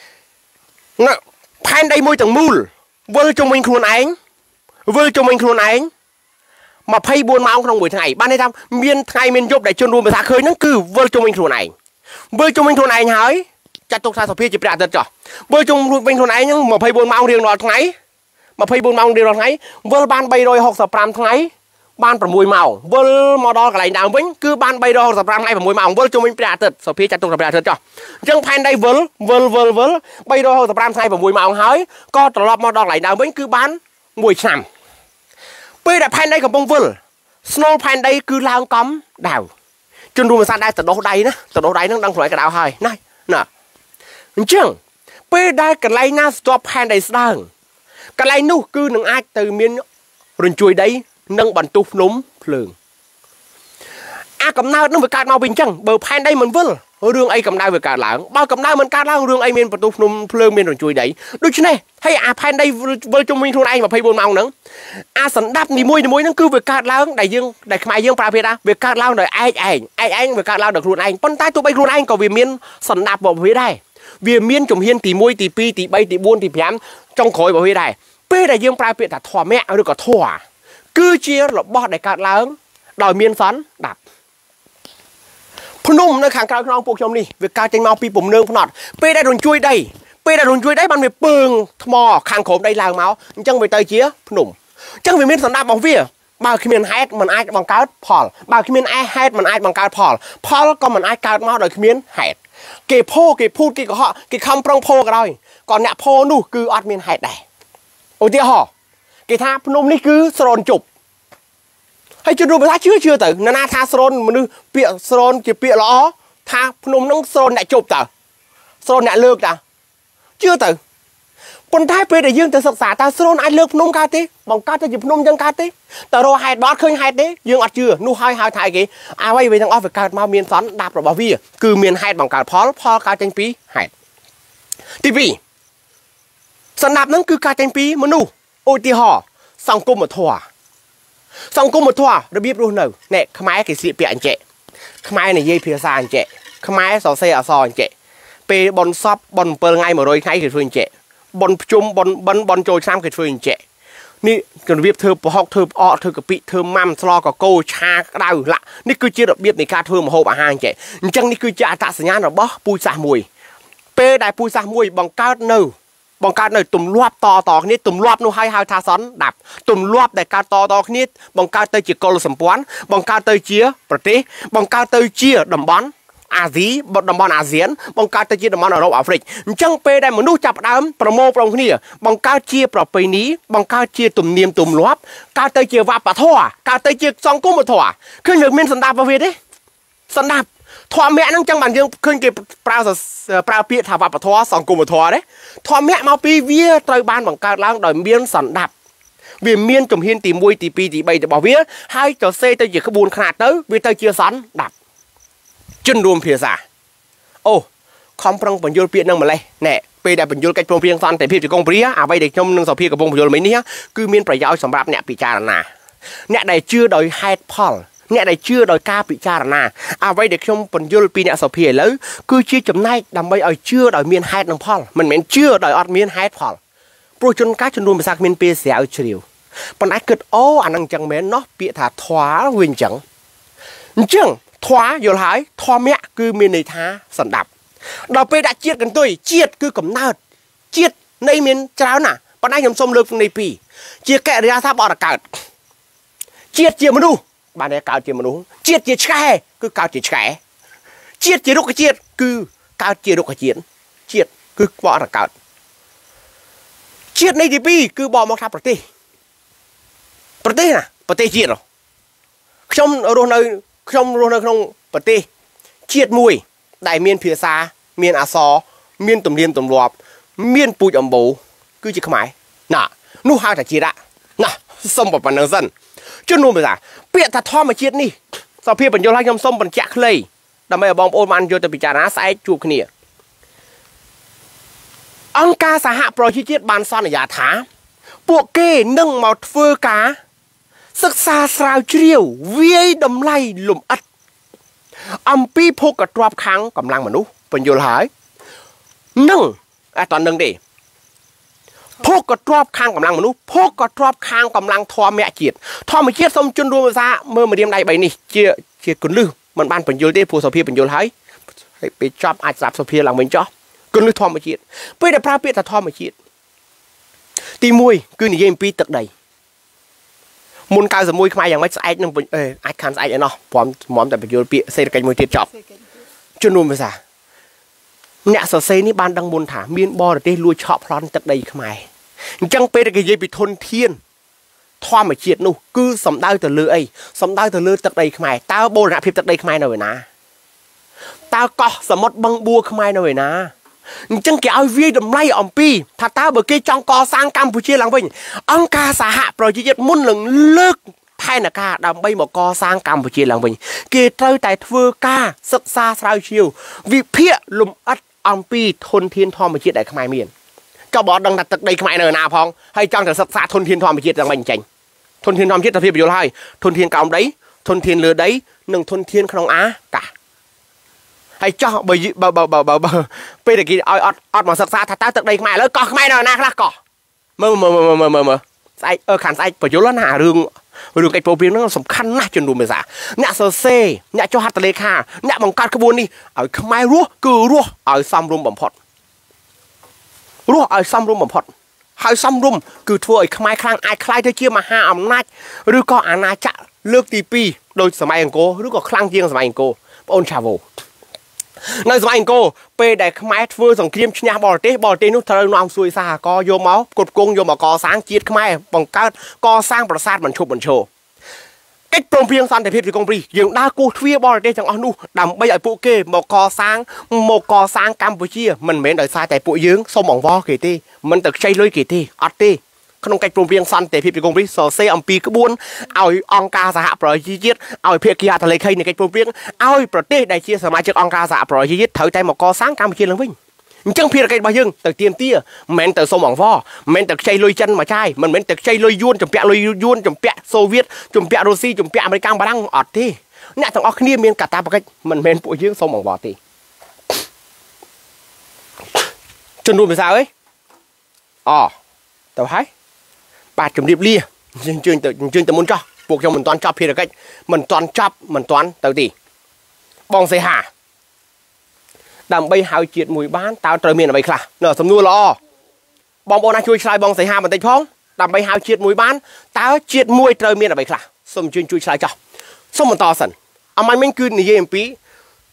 ផែនដីមួយទាំងមូលវិលជុំវិញខ្លួនឯងវិលជុំវិញខ្លួនឯងម្ភៃបួនម៉ោងក្នុងមួយថ្ងៃបានន័យថាមានថ្ងៃមានយប់ដែលជនរួមភាសាឃើញហ្នឹងគឺវិលជុំវិញខ្លួនឯងវិលជុំវិញខ្លួនឯងហើយចាត់ទុកថាសុភាជាព្រះអាទិត្យចោះវិលជុំវិញខ្លួនឯងហ្នឹងម្ភៃបួនម៉ោងរៀងរាល់ថ្ងៃម្ភៃបួនម៉ោងរៀងរាល់ថ្ងៃវិលបានបីរយហុកសិបប្រាំថ្ងៃបានប្រាំមួយម៉ោងវិលមកដល់កន្លែងដើមវិញគឺបានបីរយហុកសិបប្រាំថ្ងៃប្រាំមួយម៉ោងវិលជុំវិញព្រះអាទិត្យសុភាចាត់ទុកថាព្រះអាទិត្យចោះអញ្ចឹងផែនដីវិលវិលវិលវិលបីរយហុកសិបប្រាំថ្ងៃប្រាំមួយម៉ោងហើយក៏ត្រឡប់មកដល់កន្លែងដើមវិញគឺបានមួយឆ្នាំពេលដែលផែនដីកំពុងវិលស្នូលផែនដីគឺឡើងកំដៅជនរួមភាសាដែរទៅដោះដៃណាទៅដោះដៃហ្នឹងដឹងខ្លួនឯងក៏ដៅហើយណាណាអញ្ចឹងពេលដែលកន្លែងណាស្ទាប់ផែនដីស្ដើងកន្លែងនោះគឺនឹងអាចទៅមានរញ្ជួយដីនិងបន្ទុះភ្នំភ្លើងអាកំណើតនោះវាកើតមកពីអញ្ចឹងបើផែនដីមិនវិលរឿងអីកម្ដៅវាកើតឡើងបើកម្ដៅមិនកើតឡើងរឿងអីមានបន្ទុះភ្នំភ្លើងមានរញ្ជួយដីដូច្នេះហើយអាផែនដីវិលជុំវិញខ្លួនឯងម្ភៃបួនម៉ោងហ្នឹងអាសណ្ដាប់នីមួយៗហ្នឹងគឺវាកើតឡើងដែលយើងដែលខ្មែរយើងប្រើពាក្យថាវាកើតឡើងដោយឯកឯងឯកឯងវាកើតឡើងដោយខ្លួនឯងប៉ុន្តែទោះបីខ្លួនឯងក៏វាមានសណ្ដាប់របស់វាដែរវាមានជំហានទីមួយទីពីរទីបីទីបួនទីប្រាំចុងក្រោយរបស់វាដែរពេលដែលយើងប្រើពាក្យថាធម្មៈឬក៏ធម៌គឺជារបស់ដែលកើតឡើងដោយមានសណ្ដាប់ភ្នំនៅខាងក្រៅខ្នងពួកខ្ញុំនេះវាកើតចេញមកពីពំនើងភ្នត់ពេលដែលរញ្ជួយដីពេលដែលរញ្ជួយដីបានវាពើងថ្មខាងក្រោមដីឡើងមកអញ្ចឹងវាទៅជាភ្នំអញ្ចឹងវាមានសណ្ដាប់របស់វាបើគ្មានហេតុมันអាចបង្កើតផលបើគ្មានហេតុมันអាចបង្កើតផលផលក៏มันអាចកើតមកដោយគ្មានហេតុគេផោគេភូតគេកុហកគេខំប្រឹងផោក៏ដោយក៏អ្នកផោនោះគឺអត់មានហេតុដែរឧទាហរណ៍គេថាភ្នំនេះគឺស្រនជប់ហើយជនរួមភាសាជឿជឿទៅណានាថាស្រនមនុស្សពាក្យស្រនជាពាក្យល្អថាភ្នំនឹងស្រនអ្នកជប់តើស្រនអ្នកលើកតើជឿទៅប៉ុន្តែពេលដែលយើងទៅសិក្សាតើស្រនអាចលើកភ្នំកើតទេបង្កើតទៅជាភ្នំចឹងកើតទេតើរកហេតុបត់ឃើញហេតុទេយើងអត់ជឿនោះហើយហៅថាគេអ្វីៗទាំងអស់វាកើតមកមានសន្តាប់របស់វាគឺមានហេតុបង្កើតផលផលកើតចេញពីហេតុទីពីរសន្តាប់ហ្នឹងគឺកើតចេញពីមនុស្សឧទាហរណ៍សង្គមធម៌សង្គមធម៌របៀបរស់នៅណែខ្មែរគេស្លៀកពាក់អញ្ចេះខ្មែរនិយាយភាសាអញ្ចេះខ្មែរសរសេរអក្សរអញ្ចេះពេលបនសពបន7ថ្ងៃ100ថ្ងៃគេធ្វើអញ្ចេះបនភ្ជុំបនបិណ្ឌបនចូលឆ្នាំគេធ្វើអញ្ចេះនេះរបៀបធ្វើប្រហុកធ្វើផ្អកធ្វើកាពិធ្វើម៉ាំស្លកកោឆាក្តៅឡាក់នេះគឺជារបៀបនៃការធ្វើម្ហូបអាហារអញ្ចេះអញ្ចឹងនេះគឺជាអត្តសញ្ញាណរបស់ពូជសាសន៍មួយពេលដែលពូជសាសន៍មួយបង្កើតនៅបង្កើតនៅទម្លាប់តតគ្នាទម្លាប់នោះហើយហៅថាសន្តាប់ទម្លាប់ដែលកើតតតគ្នាបង្កើតទៅជាកុលសម្ព័ន្ធបង្កើតទៅជាប្រទេសបង្កើតទៅជាតំបន់អាស៊ីតំបន់អាស៊ានបង្កើតទៅជាតំបន់អឺរ៉ុបអាហ្វ្រិកអញ្ចឹងពេលដែលមនុស្សចាប់ដើមប្រមូលផ្ដុំគ្នាបង្កើតជាប្រពៃណីបង្កើតជាទំនៀមទម្លាប់កើតទៅជាវប្បធម៌កើតទៅជាសង្គមធម៌ឃើញយើងមានសន្តាប់របស់វាទេសន្តាប់ធម៌មៈហ្នឹងចឹងបានយើងឃើញគេប្រើប្រើពាក្យថាវប្បធម៌សង្គមធម៌ទេធម៌មៈមកពីវាត្រូវបានបង្កើតឡើងដោយមានសន្តាប់វាមានជំហានទី1ទី2ទី3របស់វាហើយទៅសេទៅជាក្បួនខ្នាតទៅវាទៅជាសន្តាប់ជនរួមភាសាអូខំប្រឹងបញ្យល់ពាក្យនឹងម្លេះណែពេលដែលបញ្យល់កិច្ចព្រមព្រៀងសន្តិភាពជាកុងព្រាអ្វីដែលខ្ញុំនិងសភាកំពុងបញ្យល់មិញនេះគឺមានប្រយោជន៍សម្រាប់អ្នកពិចារណាអ្នកដែលជឿដោយហេតុផលអ្នកដែលជឿដោយការពិចារណាអ្វីដែលខ្ញុំបញ្យល់ពីអ្នកសភាឥឡូវគឺជាចំណែកដើម្បីឲ្យជឿដោយមានហេតុនិងផលមិនមែនជឿដោយអត់មានហេតុផលព្រោះជនកាជនរួមភាសាគ្មានពេលស្រាវជ្រាវប៉ុន្តែគិតអូអានឹងអញ្ចឹងមែនណោះពាក្យថាធွာវាអញ្ចឹងអញ្ចឹងធွာយល់ហើយធម្មៈគឺមានន័យថាសន្តាប់ដល់ពេលដាក់ជាតិកន្ទុយជាតិគឺកំណើតជាតិនៃមានច្រើនណាស់ប៉ុន្តែខ្ញុំសូមលើកនៃពីរជាកិរិយាសព្ទបរកើតជាតិជាមនុស្សបានតែកើតជាមនុស្សជាតិជាឆ្កែគឺកើតជាឆ្កែជាតិជារុក្ខជាតិគឺកើតជារុក្ខជាតិជាតិគឺបរកើតជាតិនៃទីពីរគឺបកមកថាប្រទេសប្រទេសណាប្រទេសជាតិខ្ញុំរស់នៅខ្ញុំរស់នៅក្នុងប្រទេសជាតិមួយដែលមានភាសាមានអក្សរមានទំនៀមទម្លាប់មានពូជអម្បូរគឺជាខ្មែរណានោះហៅថាជាតិណាសុំប៉ុណ្្នឹងសិនជនរួមភាសាពាក្យថាធម្មជាតិនេះសភាបញ្យល់ឲ្យខ្ញុំសូមបញ្ជាក់ខ្លីដើម្បីឲ្យបងប្អូនបានយកទៅពិចារណាស្អែកជួបគ្នាអង្គការសហប្រជាជាតិបានសន្យាថាពួកគេនឹងមកធ្វើការសិក្សាស្រាវជ្រាវវាយតម្លៃលម្អិតអំពីភោគទ្រព្យខាងកម្លាំងមនុស្សបញ្យល់ហើយនឹងអត់តនឹងទេភោគទ្រព្យខាងកម្លាំងមនុស្សភោគទ្រព្យខាងកម្លាំងធម្មជាតិធម្មជាតិសូមជន់រួមភាសាមើលម្រាមដៃបីនេះជាជាគន្លឹះមិនបានបញ្យល់ទេព្រោះសភាបញ្យល់ហើយហើយពេលចប់អាចស្ដាប់សភាឡើងវិញចោះគន្លឹះធម្មជាតិពេលដែលប្រើពាក្យថាធម្មជាតិទី1គឺនិយាយអំពីទឹកដីមុនเก้าสิบเอ็ดខ្មែរយ៉ាងម៉េចស្អែកនឹងអាចខានស្អែកឯណោះព្រមព្រមតែបញ្យល់ពាក្យសេដ្ឋកិច្ចមួយទៀតចប់ជនរួមភាសាអ្នកសរសេរនេះបានដឹងមុនថាមានបរទេសលួចឆក់ប្លន់ទឹកដីខ្មែរអញ្ចឹងពេលគេនិយាយពីធនធានធម្មជាតិនោះគឺសំដៅទៅលើអីសំដៅទៅលើទឹកដីខ្មែរតើបូរណភាពទឹកដីខ្មែរនៅឯណាតើកោះសមុទ្របឹងបួរខ្មែរនៅឯណាអញ្ចឹងគេឲ្យវាយតម្លៃអំពីថាតើបើគេចង់កសាងកម្ពុជាឡើងវិញអង្គការសហប្រជាជាតិមុននឹងលើកផែនការដើម្បីមកកសាងកម្ពុជាឡើងវិញគេត្រូវតែធ្វើការសិក្សាស្រាវជ្រាវវិភាគលម្អិតអំពីធនធានធម្មជាតិដែលខ្មែរមានចុះបើអត់ដឹងថាទឹកដីខ្មែរនៅណាផងហើយចង់ទៅសិក្សាធនធានធម្មជាតិយ៉ាងម៉េចចេញធនធានធម្មជាតិទៅភាពយល់ហើយធនធានក្រោមដីធនធានលើដីនិងធនធានក្នុងអាកាសហើយចោះបើបើបើបើបើពេលតែគេឲ្យអត់អត់មកសិក្សាថាតើទឹកដីខ្មែរឥឡូវកោះខ្មែរនៅណាខ្លះកោះមើលមើលមើលមើលមើលស្អែកអឺខាងស្អែកបញ្យល់ណារឿងរឿងកិច្ចព្រមព្រៀងហ្នឹងសំខាន់ណាស់ជនរួមភាសាអ្នកសរសេរអ្នកចុះហត្ថលេខាអ្នកបង្កើតក្បួននេះឲ្យខ្មែររស់គឺរស់ឲ្យសមរម្យបំផុតរស់ឲ្យសមរម្យបំផុតហើយសមរម្យគឺធ្វើឲ្យខ្មែរខ្លាំងអាចខ្លាយទៅជាមហាអំណាចឬក៏អាណាចក្រលើកទីពីរដោយសម័យអង្គរឬក៏ខ្លាំងជាងសម័យអង្គរបងអូនឆាវ៉ូនៅសម័យអង្គរពេលដែលខ្មែរធ្វើសង្គ្រាមឈ្នះបរទេសបរទេសនោះត្រូវនាំសួយសហករណ៍យកមកផ្គត់ផ្គង់យកមកកសាងជាតិខ្មែរបង្កើតកសាងប្រាសាទបញ្ឈប់បញ្ឈរកិច្ចព្រមព្រៀងសន្តិភាពជាកុងព្រីយើងដើរគោះទ្វារបរទេសទាំងអស់នោះដើម្បីឲ្យពួកគេមកកសាងមកកសាងកម្ពុជាមិនមែនដោយសារតែពួកយើងសុំអង្វរគេទេមិនទៅខ្ចីលុយគេទេអត់ទេក្នុងកិច្ចព្រមព្រៀងសន្តិភាពជាកុងព្រីសរសេរអំពីក្បួនឲ្យអង្គការសហប្រជាជាតិឲ្យភាគីហត្ថលេខីនៃកិច្ចព្រមព្រៀងឲ្យប្រទេសដែលជាសមាជិកអង្គការសហប្រជាជាតិត្រូវតែមកកសាងកម្ពុជាឡើងវិញអញ្ចឹងភារកិច្ចរបស់យើងទៅទៀមទាមិនមែនទៅសុំអង្វរមិនមែនទៅខ្ចីលុយចិនមកចាយមិនមែនទៅខ្ចីលុយយួនចម្ពាក់លុយយួនចម្ពាក់សូវៀតចម្ពាក់រុស្ស៊ីចម្ពាក់អាមេរិកបារាំងអត់ទេអ្នកទាំងអស់គ្នាមានកាតព្វកិច្ចមិនមែនពួកយើងសុំអង្វរទេជនរួមភាសាអើយអទៅហើយបាទជំរាបលាយើងជើញទៅជើញទៅមុនចោះពួកខ្ញុំមិនទាន់ចប់ភារកិច្ចមិនទាន់ចប់មិនទាន់ទៅទីបងសេហាដើម្បីហៅជាតិមួយបានតើត្រូវមានអ្វីខ្លះនៅសំណួរល្អបងប្អូនណាជួយឆ្លើយបងសេហាបន្តិចផងដើម្បីហៅជាតិមួយបានតើជាតិមួយត្រូវមានអ្វីខ្លះសូមជួយជួយឆ្លើយចោះសូមបន្តសិនអមមិញគឺនិយាយអំពី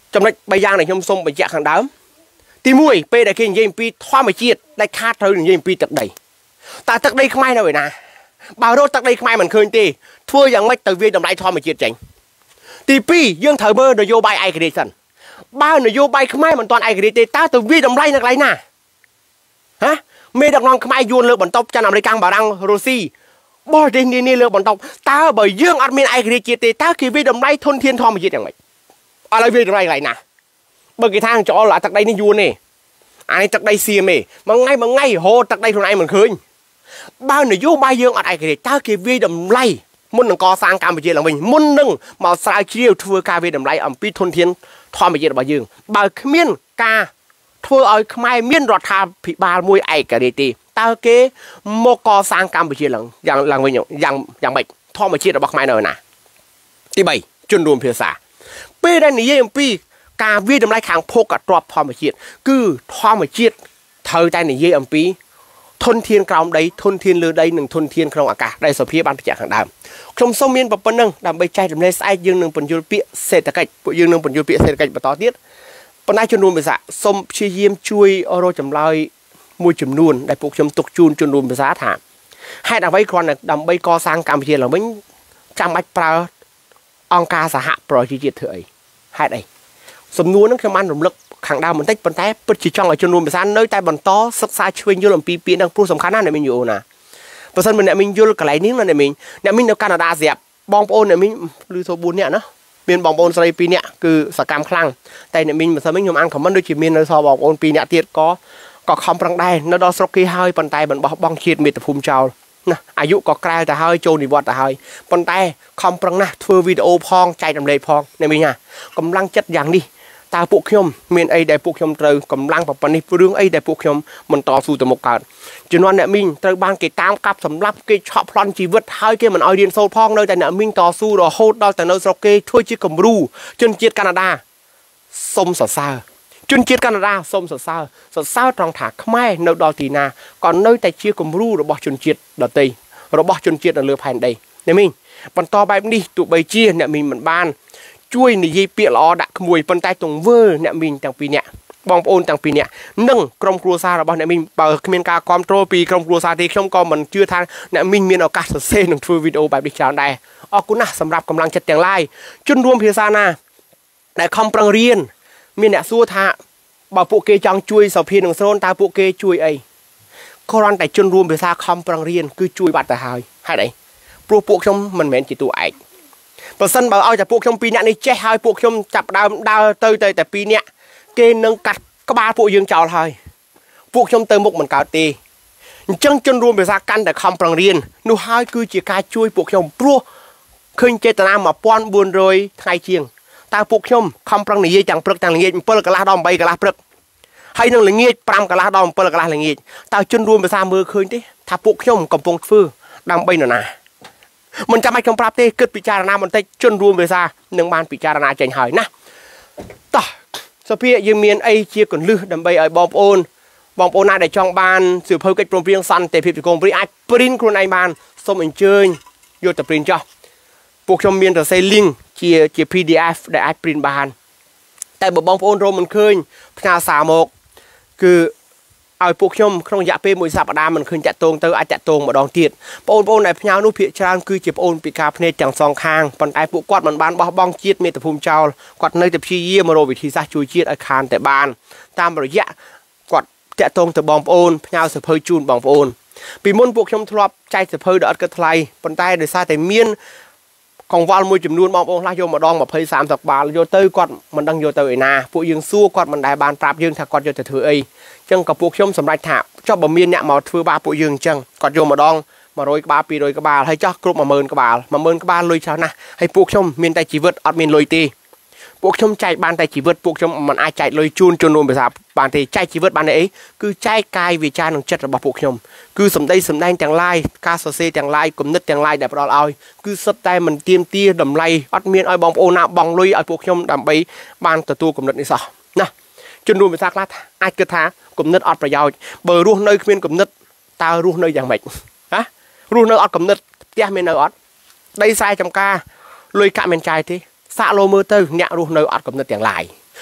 ចំណុចបីយ៉ាងដែលខ្ញុំសូមបញ្ជាក់ខាងដើមទីមួយពេលដែលគេនិយាយអំពីធម្មជាតិដែលខាតត្រូវនិយាយអំពីទឹកដីតើទឹកដីខ្មែរនៅឯណាបើរត់ទឹកដីខ្មែរមិនឃើញទេធ្វើយ៉ាងម៉េចទៅវាតម្លៃធម្មជាតិចេញទីពីរយើងត្រូវមើលនយោបាយឯករាជ្យសិនបើនយោបាយខ្មែរមិនទាន់ឯករាជ្យទេតើទៅវាតម្លៃនៅកន្លែងណាហ៎មេដឹកនាំខ្មែរយួនលើបន្ទប់ចិនអាមេរិកបារាំងរុស្ស៊ីបរទេសនានាលើបន្ទប់តើបើយើងអត់មានឯករាជ្យជាតិទេតើគេវាតម្លៃធនធានធម្មជាតិយ៉ាងម៉េចឥឡូវវាតម្លៃកន្លែងណាបើគេថាចោលអាទឹកដីនេះយួនទេអានេះទឹកដីសៀមទេមួយថ្ងៃមួយថ្ងៃហូរទឹកដីខ្លួនឯងមិនឃើញបើនយោបាយយើងអត់ឯករាជ្យតើគេវាតម្លៃមុននឹងកសាងកម្ពុជាឡើងវិញមុននឹងមកស្រាវជ្រាវធ្វើការវាតម្លៃអំពីធនធានធម្មជាតិរបស់យើងបើគ្មានការធ្វើឲ្យខ្មែរមានរដ្ឋាភិបាលមួយឯករាជ្យទេតើគេមកកសាងកម្ពុជាឡើងយ៉ាងឡើងវិញយ៉ាងយ៉ាងម៉េចធម្មជាតិរបស់ខ្មែរនៅណាទីបីជនរួមភាសាពេលដែលនិយាយអំពីការវាតម្លៃខាងភោគទ្រព្យធម្មជាតិគឺធម្មជាតិត្រូវតែនិយាយអំពីធនធានក្រោមដីធនធានលើដីនិងធនធានក្នុងអាកាសដែលសភាបានបញ្ជាក់ខាងដើមខ្ញុំសូមមានប៉ុណ្ណឹងដើម្បីចែករំលែកស្អែកយើងនឹងបញ្យល់ពាក្យសេដ្ឋកិច្ចពួកយើងនឹងបញ្យល់ពាក្យសេដ្ឋកិច្ចបន្តទៀតប៉ុន្តែជនរួមភាសាសូមព្យាយាមជួយរកចម្លើយមួយចំនួនដែលពួកខ្ញុំទុកជូនជនរួមភាសាថាហេតុអ្វីគ្រាន់តែដើម្បីកសាងកម្ពុជាឡើងវិញចាំបាច់ប្រើអង្គការសហប្រជាជាតិធ្វើអីហេតុអីសំណួរហ្នឹងខ្ញុំបានរំលឹកខាងដើមបន្តិចប៉ុន្តែពិតជាចង់ឲ្យជនរួមភាសានៅតែបន្តសិក្សាឆ្វេងយល់អំពីពាក្យហ្នឹងព្រោះសំខាន់ណាស់អ្នកមីងយល់ណាបើសិនបើអ្នកមីងយល់កន្លែងនេះណាអ្នកមីងអ្នកមីងនៅកាណាដាស្រាប់បងប្អូនអ្នកមីងឬសូបួននាក់ណាមានបងប្អូនស្រីពីរនាក់គឺសកម្មខ្លាំងតែអ្នកមីងមិនសិនមិញខ្ញុំអានខមមិនដូចជាមាននៅសល់បងប្អូនពីរនាក់ទៀតក៏ក៏ខំប្រឹងដែរនៅដល់ស្រុកគេហើយប៉ុន្តែមិនបោះបង់ជាតិមាតុភូមិចោលណាអាយុក៏ក្រៅទៅហើយចូលនិវត្តន៍ទៅហើយប៉ុន្តែខំប្រឹងណាស់ធ្វើវីដេអូផងចែករំលែកផងអ្នកមីងណាកម្លាំងចិត្តយ៉ាងនេះតើពួកខ្ញុំមានអីដែលពួកខ្ញុំត្រូវកម្លាំងប៉ុណ្នេះរឿងអីដែលពួកខ្ញុំមិនតស៊ូទៅមុខកើតជំនាន់អ្នកមីងត្រូវបានគេតាមកាប់សម្លាប់គេឆក់ប្លន់ជីវិតហើយគេមិនឲ្យរៀនសូត្រផងនៅតែអ្នកមីងតស៊ូរហូតដល់តែនៅស្រុកគេធ្វើជាគំរូជនជាតិកាណាដាសូមសរសើរជនជាតិកាណាដាសូមសរសើរសរសើរត្រង់ថាខ្មែរនៅដល់ទីណាក៏នៅតែជាគំរូរបស់ជនជាតិដទៃរបស់ជនជាតិនៅលើផែនដីអ្នកមីងបន្តបែបនេះទោះបីជាអ្នកមីងមិនបានជួយនិយាយពាក្យល្អដាក់ក្មួយប៉ុន្តែទង្វើអ្នកមីងទាំងពីរនាក់បងប្អូនទាំងពីរនាក់និងក្រុមគ្រួសាររបស់អ្នកមីងបើគ្មានការគ្រប់គ្រងពីក្រុមគ្រួសារទេខ្ញុំក៏មិនជឿថាអ្នកមីងមានឱកាសសរសេរនិងធ្វើវីដេអូបែបនេះច្រើនដែរអរគុណណាស់សម្រាប់កម្លាំងចិត្តទាំងឡាយជនរួមភាសាណាដែលខំប្រឹងរៀនមានអ្នកសួរថាបើពួកគេចង់ជួយសភានឹងស្រូនតើពួកគេជួយអីគ្រាន់តែជនរួមភាសាខំប្រឹងរៀនគឺជួយបាត់ទៅហើយហេតុអីព្រោះពួកខ្ញុំមិនមែនជាតួឯកបើសិនបើឲ្យតែពួកខ្ញុំពីរនាក់នេះចេះហើយពួកខ្ញុំចាប់ដើមដើរទៅទៅតែពីរនាក់គេនឹងកាត់ក្បាលពួកយើងចោលហើយពួកខ្ញុំទៅមុខមិនកើតទេអញ្ចឹងជនរួមភាសាកាន់តែខំប្រឹងរៀននោះហើយគឺជាការជួយពួកខ្ញុំព្រោះឃើញចេតនាmột nghìn bốn trămថ្ងៃជាងតើពួកខ្ញុំខំប្រឹងនិយាយទាំងព្រឹកទាំងល្ងាចbảyកន្លះដល់8កន្លះព្រឹកហើយនឹងល្ងាច5កន្លះដល់7កន្លះល្ងាចតើជនរួមភាសាមើលឃើញទេថាពួកខ្ញុំកំពុងធ្វើដើម្បីនរណាមិនចាំបាច់ខ្ញុំប្រាប់ទេគិតពិចារណាបន្តិចជនរួមភាសានឹងបានពិចារណាចេញហើយណាតោះសភាយើងមានអីជាកន្លឹះដើម្បីឲ្យបងប្អូនបងប្អូនណាដែលចង់បានសៀវភៅកិច្ចព្រមព្រៀងសន្តិភាពសង្គមព្រីអាចព្រីនខ្លួនឯងបានសូមអញ្ជើញយកទៅព្រីនចោះពួកខ្ញុំមានសរសេរ link ជាជា pê đê ép ដែលអាចព្រីនបានតែបើបងប្អូនរកមិនឃើញផ្ញើសារមកគឺឲ្យពួកខ្ញុំក្នុងរយៈពេលមួយសប្តាហ៍មិនឃើញតាក់ទងទៅអាចតាក់ទងម្ដងទៀតបងប្អូនដែលផ្ញើនោះភាគច្រើនគឺជាបងប្អូនពីការភ្នែកទាំងសងខាងប៉ុន្តែពួកគាត់មិនបានបោះបង់ជាតិមាតុភូមិចោលគាត់នៅតែព្យាយាមរកវិធីសាស្ត្រជួយជាតិឲ្យខានតែបានតាមរយៈគាត់តាក់ទងទៅបងប្អូនផ្ញើសៀវភៅជូនបងប្អូនពីមុនពួកខ្ញុំធ្លាប់ចែកសៀវភៅដោយអត់គិតថ្លៃប៉ុន្តែដោយសារតែមានកង្វល់មួយចំនួនបងប្អូនខ្លះយកម្ដងยี่สิบ สามสิบក្បាលយកទៅគាត់មិនដឹងយកទៅឯណាពួកយើងសួរគាត់មិនដែលបានប្រាប់យើងថាគាត់យកទៅធ្វើអីអញ្ចឹងក៏ពួកខ្ញុំសម្រេចថាចុះបើមានអ្នកមកធ្វើបាបពួកយើងអញ្ចឹងគាត់យកម្ដងmột trămក្បាលពីររយក្បាលហើយចោះគ្រប់một nghìnក្បាលmột nghìnក្បាលលុយច្រើនណាស់ហើយពួកខ្ញុំមានតែជីវិតអត់មានលុយទេពួកខ្ញុំចែកបានតែជីវិតពួកខ្ញុំមិនអាចចែកលុយជូនជនរួមភាសាបានទេចែកជីវិតបានតែអីគឺចែកកាយវាចានិងចិត្តរបស់ពួកខ្ញុំគឺសម្ដីសម្ដែងទាំងឡាយការសរសេរទាំងឡាយគំនិតទាំងឡាយដែលផ្ដល់ឲ្យគឺសុទ្ធតែមិនទៀមទាតម្លៃអត់មានឲ្យបងប្អូនណាបង់លុយឲ្យពួកខ្ញុំដើម្បីបានទទួលគំនិតនេះសោះណាជនរួមភាសាខ្លះអាចគិតថាគំនិតអត់ប្រយោជន៍បើរស់នៅគ្មានគំនិតតើរស់នៅយ៉ាងម៉េចណារស់នៅអត់គំនិតផ្ទះមាននៅអត់ដីស្រែចម្ការលុយកាក់មានចាយទេសាក់លោមើលទៅអ្នករស់នៅអត់គំនិតទាំងឡាយ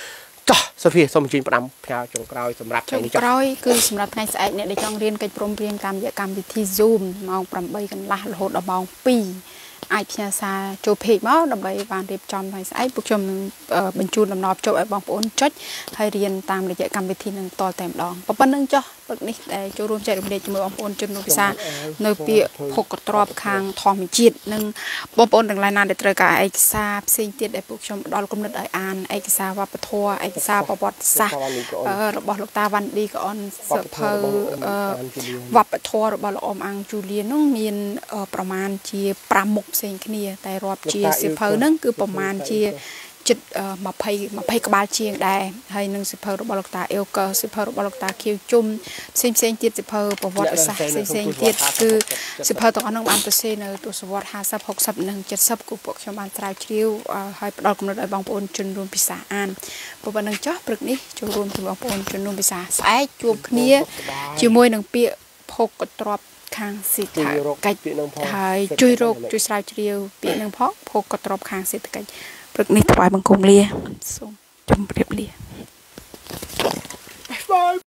ចោះសូហ្វីសូមជិញផ្ដាំផ្ញើចុងក្រោយសម្រាប់ថ្ងៃនេះចុះក្រោយគឺសម្រាប់ថ្ងៃស្អែកអ្នកដែលចង់រៀនកិច្ចព្រមព្រៀងតាមរយៈកម្មវិធី Zoom ម៉ោងប្រាំបីកន្លះរហូតដល់ម៉ោងពីរអាចផ្ញើសារចូល page មកដើម្បីបានរៀបចំថ្ងៃស្អែកពួកខ្ញុំនឹងបញ្ជូនដំណើរចូលឲ្យបងប្អូនចុចហើយរៀនតាមរយៈកម្មវិធីនឹងតតែម្ដងប៉ុណ្្នឹងចុះព្រឹកនេះដែលចូលរួមចែករំលែកជាមួយបងប្អូនជនរួមភាសានៅពាក្យភុកកត្របខាងធម្មជាតិនិងបងប្អូនទាំងឡាយណាដែលត្រូវការឯកសារផ្សេងទៀតដែលពួកខ្ញុំផ្ដល់គំនិតឲ្យអានឯកសារវប្បធម៌ឯកសារប្រវត្តិសាស្ត្ររបស់លោកតាវ៉ាន់ឌីកអនសភៅវប្បធម៌របស់លោកអ៊ំអាំងជូលៀននោះមានប្រមាណជាប្រាំមុខផ្សេងគ្នាតែរាប់ជាសៀវភៅហ្នឹងគឺប្រមាណជាជិត20 20ក្បាលជាងដែរហើយនឹងសៀវភៅរបស់លោកតាអេវកសៀវភៅរបស់លោកតាខៀវជុំផ្សេងផ្សេងទៀតសៀវភៅប្រវត្តិសាស្ត្រផ្សេងផ្សេងទៀតគឺសៀវភៅទាំងអស់ហ្នឹងបានសរសេរនៅទសវត្សរ៍ห้าสิบ หกสิบនិងเจ็ดสิบគូពួកខ្ញុំបានស្រាវជ្រាវហើយផ្ដល់គំនិតឲ្យបងប្អូនជនរួមភាសាអានប៉ុណ្ណឹងចុះព្រឹកនេះចូលរួមជាមួយបងប្អូនជនរួមភាសាស្អែកជួបគ្នាជាមួយនឹងពាក្យភុកកត្របខាងសេដ្ឋកិច្ចហើយជួយរកជួយស្រាវជ្រាវពាក្យនឹងផងភោគកត្របខាងសេដ្ឋកិច្ចព្រឹកនេះថ្វាយបង្គំលាសូមជម្រាបលា